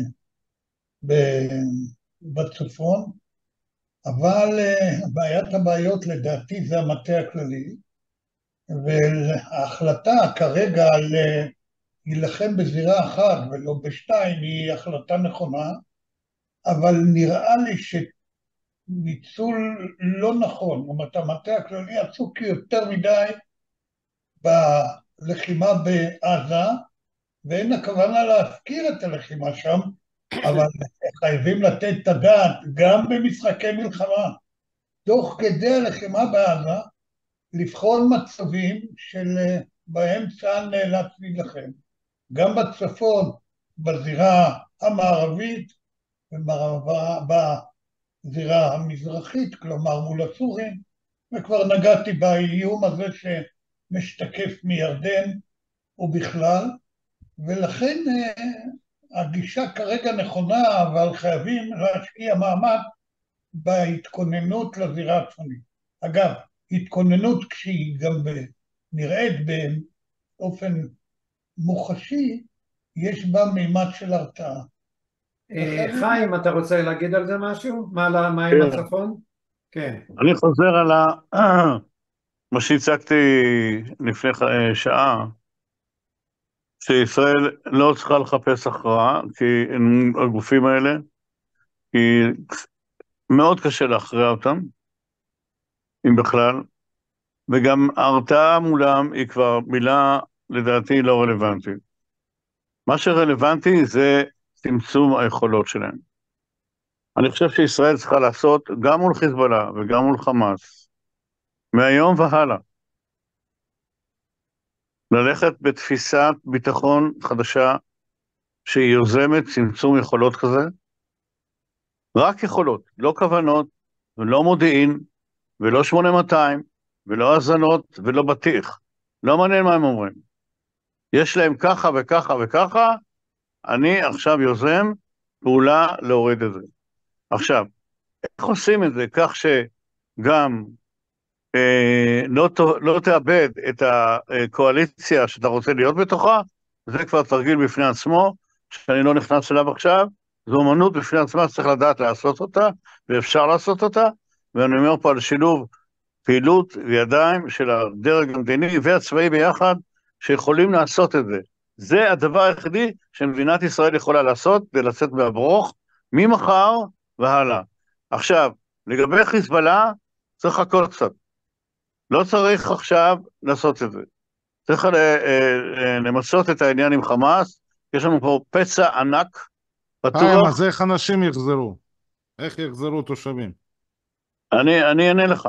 בצפון, אבל בעיית הבעיות לדעתי זה המטה הכללי, וההחלטה כרגע להילחם בזירה אחת ולא בשתיים היא החלטה נכונה, אבל נראה לי שניצול לא נכון, זאת אומרת המטה הכללי עסוק יותר מדי בלחימה בעזה, ואין הכוונה להזכיר את הלחימה שם, אבל חייבים לתת את הדעת גם במשחקי מלחמה, תוך כדי הלחימה בעזה, לבחון מצבים בהם צה"ל נאלץ להילחם, גם בצפון, בזירה המערבית, ובזירה המזרחית, כלומר מול הסורים, וכבר נגעתי באיום הזה שמשתקף מירדן ובכלל, ולכן הגישה כרגע נכונה, אבל חייבים להשקיע מאמץ בהתכוננות לזירה הצפונית. אגב, התכוננות כשהיא גם נראית באופן מוחשי, יש בה מימד של הרתעה. חיים, אתה רוצה להגיד על זה משהו? מה עם הצפון? כן. אני חוזר על מה שהצגתי לפני שעה, שישראל לא צריכה לחפש הכרעה, כי הגופים האלה, כי מאוד קשה להכריע אותם, אם בכלל, וגם ההרתעה מולם היא כבר מילה, לדעתי, לא רלוונטית. מה שרלוונטי זה צמצום היכולות שלהם. אני חושב שישראל צריכה לעשות גם מול חיזבאללה וגם מול חמאס, מהיום והלאה, ללכת בתפיסת ביטחון חדשה שהיא יוזמת צמצום יכולות כזה, רק יכולות, לא כוונות ולא מודיעין ולא 8200 ולא האזנות ולא בטיח, לא מעניין מה הם אומרים. יש להם ככה וככה וככה, אני עכשיו יוזם פעולה להוריד את זה. עכשיו, איך עושים את זה כך שגם לא תאבד את הקואליציה שאתה רוצה להיות בתוכה? זה כבר תרגיל בפני עצמו, שאני לא נכנס אליו עכשיו, זו אומנות בפני עצמה, צריך לדעת לעשות אותה, ואפשר לעשות אותה, ואני אומר פה על שילוב פעילות וידיים של הדרג המדיני והצבאי ביחד, שיכולים לעשות את זה. זה הדבר היחידי שמדינת ישראל יכולה לעשות, ולצאת מהברוך, ממחר והלאה. עכשיו, לגבי חיזבאללה, צריך לחכות קצת. לא צריך עכשיו לעשות את זה. צריך למצות את העניין עם חמאס, יש לנו פה פצע ענק, פתוח. אז איך אנשים יחזרו? איך יחזרו תושבים? אני אענה לך.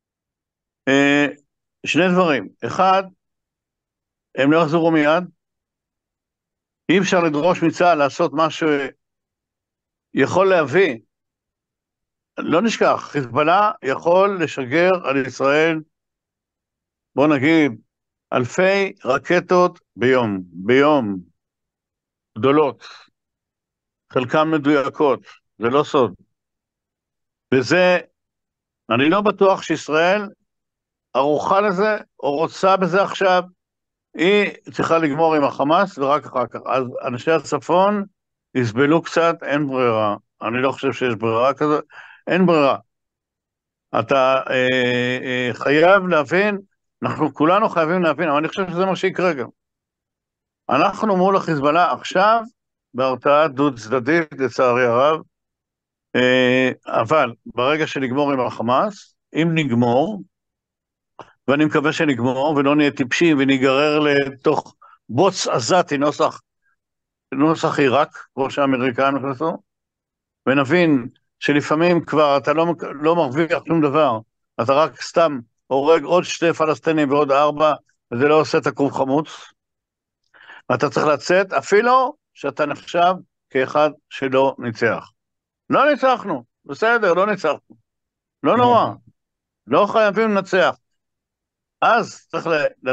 שני דברים. אחד, הם לא יחזרו מיד. אי אפשר לדרוש מצה"ל לעשות מה שיכול להביא. לא נשכח, חיזבאללה יכול לשגר על ישראל, בוא נגיד, אלפי רקטות ביום, גדולות, חלקן מדויקות, זה לא סוד. וזה, אני לא בטוח שישראל ערוכה לזה, או רוצה בזה עכשיו, היא צריכה לגמור עם החמאס, ורק אחר כך. אז אנשי הצפון יסבלו קצת, אין ברירה. אני לא חושב שיש ברירה כזאת, אין ברירה. אתה חייב להבין, אנחנו כולנו חייבים להבין, אבל אני חושב שזה מה שיקרה גם. אנחנו מול החיזבאללה עכשיו, בהרתעה דו צדדית, לצערי הרב, אבל ברגע שנגמור עם החמאס, אם נגמור, ואני מקווה שנגמור, ולא נהיה טיפשים וניגרר לתוך בוץ עזתי, נוסח עיראק, כמו שהאמריקאים נכנסו, ונבין שלפעמים כבר אתה לא מרוויח שום דבר, אתה רק סתם הורג עוד 2 פלסטינים ועוד 4, וזה לא עושה את הכרוב חמוץ, ואתה צריך לצאת אפילו שאתה נחשב כאחד שלא ניצח. לא ניצחנו, בסדר, לא ניצחנו. לא נורא, לא חייבים לנצח. אז צריך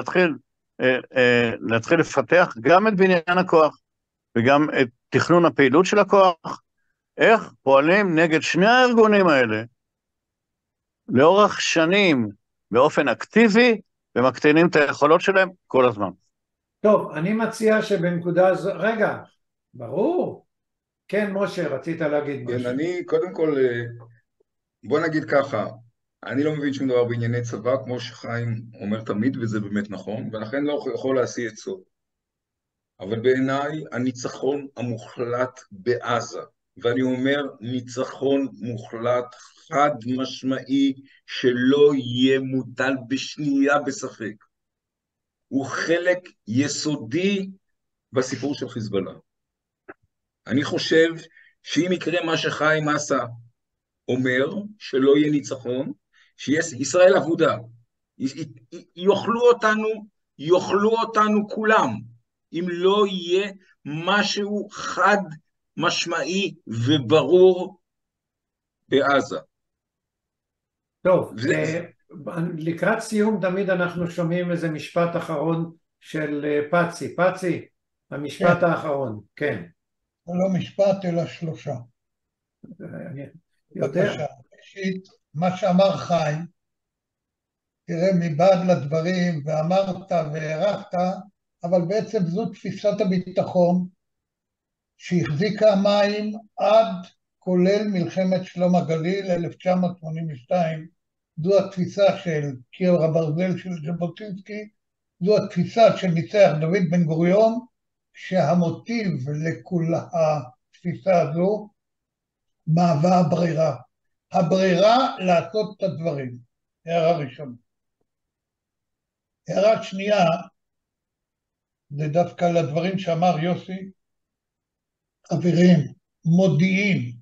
להתחיל לפתח גם את בניין הכוח, וגם את תכנון הפעילות של הכוח, איך פועלים נגד שני הארגונים האלה, לאורך שנים, באופן אקטיבי, ומקטינים את היכולות שלהם כל הזמן. טוב, אני מציע שבנקודה זו, רגע, ברור. כן, משה, רצית להגיד משהו. כן, אני קודם כל, בוא נגיד ככה, אני לא מבין שום דבר בענייני צבא, כמו שחיים אומר תמיד, וזה באמת נכון, ולכן לא יכול להשיא עצות. אבל בעיניי הניצחון המוחלט בעזה, ואני אומר ניצחון מוחלט חד משמעי שלא יהיה מוטל בשנייה בספק, הוא חלק יסודי בסיפור של חיזבאללה. אני חושב שאם יקרה מה שחיים עשה אומר, שלא יהיה ניצחון, שישראל עבודה, יאכלו אותנו כולם, אם לא יהיה משהו חד משמעי וברור בעזה. טוב, לקראת סיום תמיד אנחנו שומעים איזה משפט אחרון של פצי. פצי, המשפט האחרון, כן. לא משפט אלא 3. אני יודע. ראשית, מה שאמר חיים, תראה מבעד לדברים, ואמרת והערכת, אבל בעצם זו תפיסת הביטחון שהחזיקה מים עד כולל מלחמת שלום הגליל 1982, זו התפיסה של קיר הברזל של ז'בוטינסקי, זו התפיסה של ניצח דוד בן גוריון, שהמוטיב לכל התפיסה הזו מהווה הברירה. הברירה לעשות את הדברים. הערה ראשונה. הערה שנייה, זה דווקא לדברים שאמר יוסי, חברים, מודיעין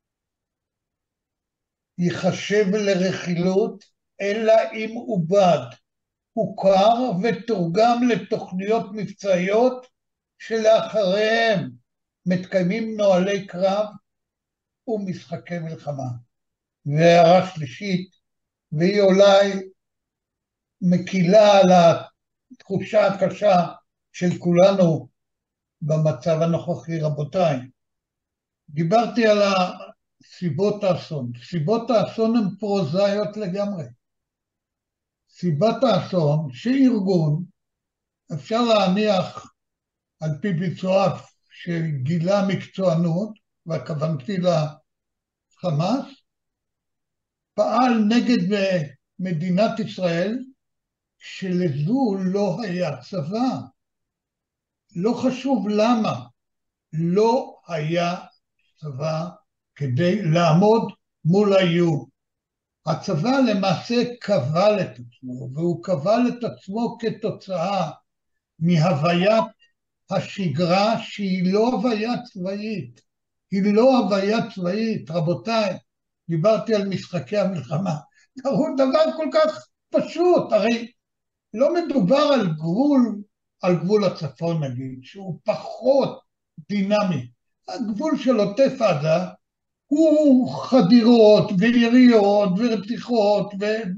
ייחשב לרכילות, אלא אם עובד, הוכר ותורגם לתוכניות מבצעיות שלאחריהם מתקיימים נוהלי קרב ומשחקי מלחמה. והערה שלישית, והיא אולי מקילה על התחושה הקשה של כולנו במצב הנוכחי, רבותיי. דיברתי על סיבות האסון. סיבות האסון הן פרוזאיות לגמרי. סיבת האסון שארגון, אפשר להניח על פי ביצועיו שגילה מקצוענות, והכוונתי לחמאס, פעל נגד מדינת ישראל, שלזו לא היה צבא. לא חשוב למה, לא היה צבא כדי לעמוד מול האיום. הצבא למעשה קבל את עצמו, והוא קבל את עצמו כתוצאה מהוויית השגרה שהיא לא הוויה צבאית. היא לא הוויה צבאית. רבותיי, דיברתי על משחקי המלחמה. תראו דבר כל כך פשוט, הרי לא מדובר על גבול הצפון נגיד, שהוא פחות דינמי. הגבול של עוטף עזה הוא חדירות ויריות ורציחות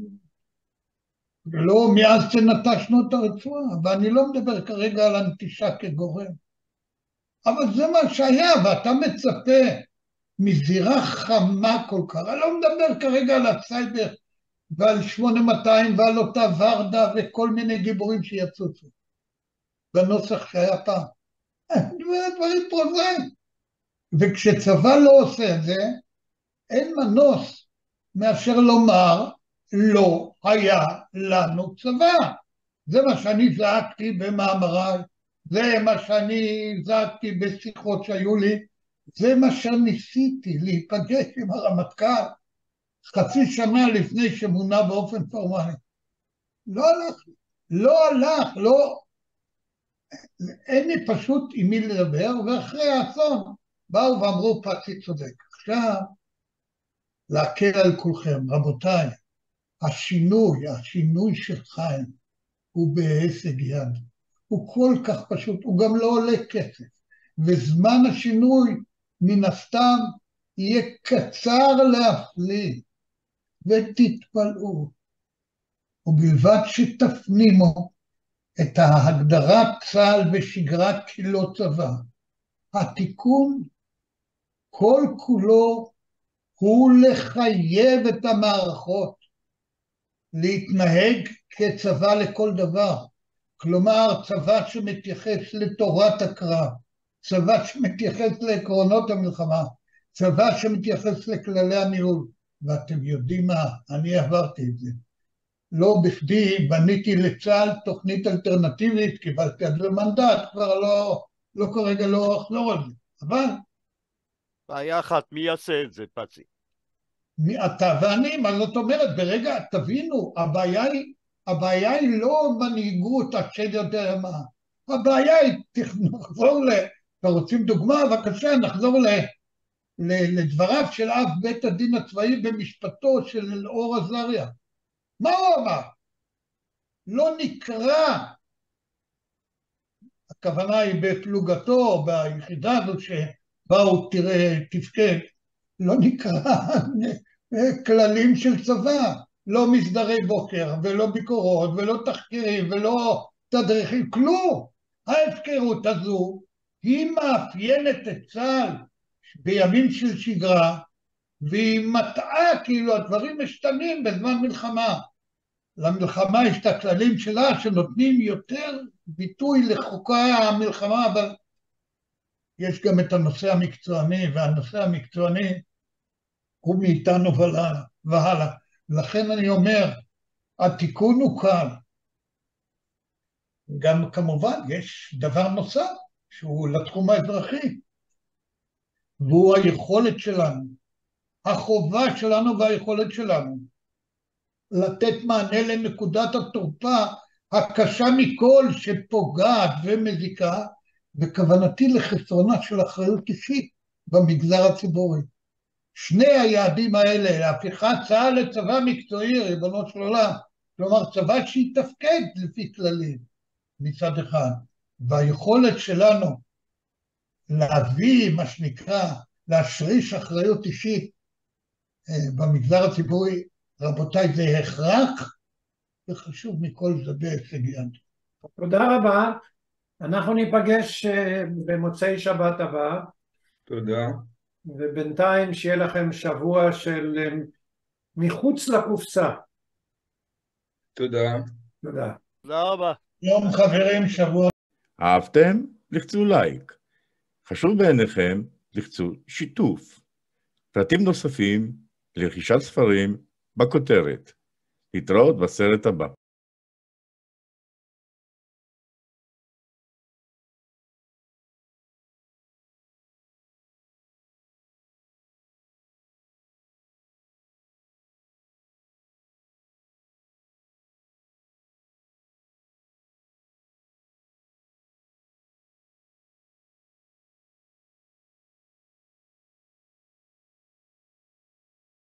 ולא מאז שנטשנו את הרצועה, ואני לא מדבר כרגע על הנטישה כגורם. אבל זה מה שהיה, ואתה מצפה מזירה חמה כל כך. אני לא מדבר כרגע על הסייבר ועל 8200 ועל אותה ורדה וכל מיני גיבורים שיצוצו בנוסח שהיה פעם. דברים פרוזאיים. וכשצבא לא עושה את זה, אין מנוס מאשר לומר, לא היה לנו צבא. זה מה שאני זעקתי במאמריי, זה מה שאני זעקתי בשיחות שהיו לי, זה מה שניסיתי להיפגש עם הרמטכ"ל חצי שנה לפני שמונה באופן פורמלי. לא הלך, לא, אין לי פשוט עם מי לדבר, ואחרי האסון באו ואמרו פצי צודק. עכשיו, להקל על כולכם, רבותיי, השינוי של חיים הוא בהישג יד, הוא כל כך פשוט, הוא גם לא עולה כסף, וזמן השינוי מן הסתם יהיה קצר להפליא, ותתפלאו, ובלבד שתפנימו את ההגדרת צה"ל בשגרה כלא צבא. התיקון כל כולו הוא לחייב את המערכות להתנהג כצבא לכל דבר. כלומר, צבא שמתייחס לתורת הקרב, צבא שמתייחס לעקרונות המלחמה, צבא שמתייחס לכללי הניהול. ואתם יודעים מה, אני עברתי את זה. לא בכדי בניתי לצה"ל תוכנית אלטרנטיבית, קיבלתי על זה מנדט, כבר לא כרגע לא אחזור על זה. אבל בעיה אחת, מי יעשה את זה, פצי? אתה ואני, מה זאת אומרת? ברגע, תבינו, הבעיה היא לא מנהיגות, השד יודע מה. הבעיה היא, נחזור אתה רוצים דוגמה? בבקשה, נחזור לדבריו של אב בית הדין הצבאי במשפטו של אלאור עזריה. מה הוא אמר? לא נקרא, הכוונה היא בפלוגתו, ביחידה הזו שבאו תפקד, לא נקרא כללים של צבא, לא מסדרי בוקר ולא ביקורות ולא תחקירים ולא תדריכים, כלום. ההפקרות הזו היא מאפיינת את צה"ל בימים של שגרה, והיא מטעה, כאילו הדברים משתנים בזמן מלחמה. למלחמה יש את הכללים שלה שנותנים יותר ביטוי לחוקי המלחמה, אבל יש גם את הנושא המקצועני, והנושא המקצועני הוא מאיתנו והלאה. לכן אני אומר, התיקון הוא קל. גם כמובן יש דבר נוסף שהוא לתחום האזרחי, והוא היכולת שלנו, החובה שלנו והיכולת שלנו, לתת מענה לנקודת התורפה הקשה מכל שפוגעת ומזיקה, וכוונתי לחסרונה של אחריות אישית במגזר הציבורי. שני היעדים האלה, הפיכת צה"ל לצבא מקצועי, ריבונו של עולם, כלומר צבא שיתפקד לפי כללים מצד אחד, והיכולת שלנו להביא, מה שנקרא, להשריש אחריות אישית במגזר הציבורי, רבותיי, זה הכרח וחשוב מכל זה בהישג יד. תודה רבה. אנחנו ניפגש במוצאי שבת הבא. תודה. ובינתיים שיהיה לכם שבוע של מחוץ לקופסה. תודה. תודה. תודה רבה. יום חברים, שבוע. אהבתם? לחצו לייק. חשוב בעיניכם? לחצו שיתוף. פרטים נוספים לרכישת ספרים בכותרת. להתראות בסרט הבא.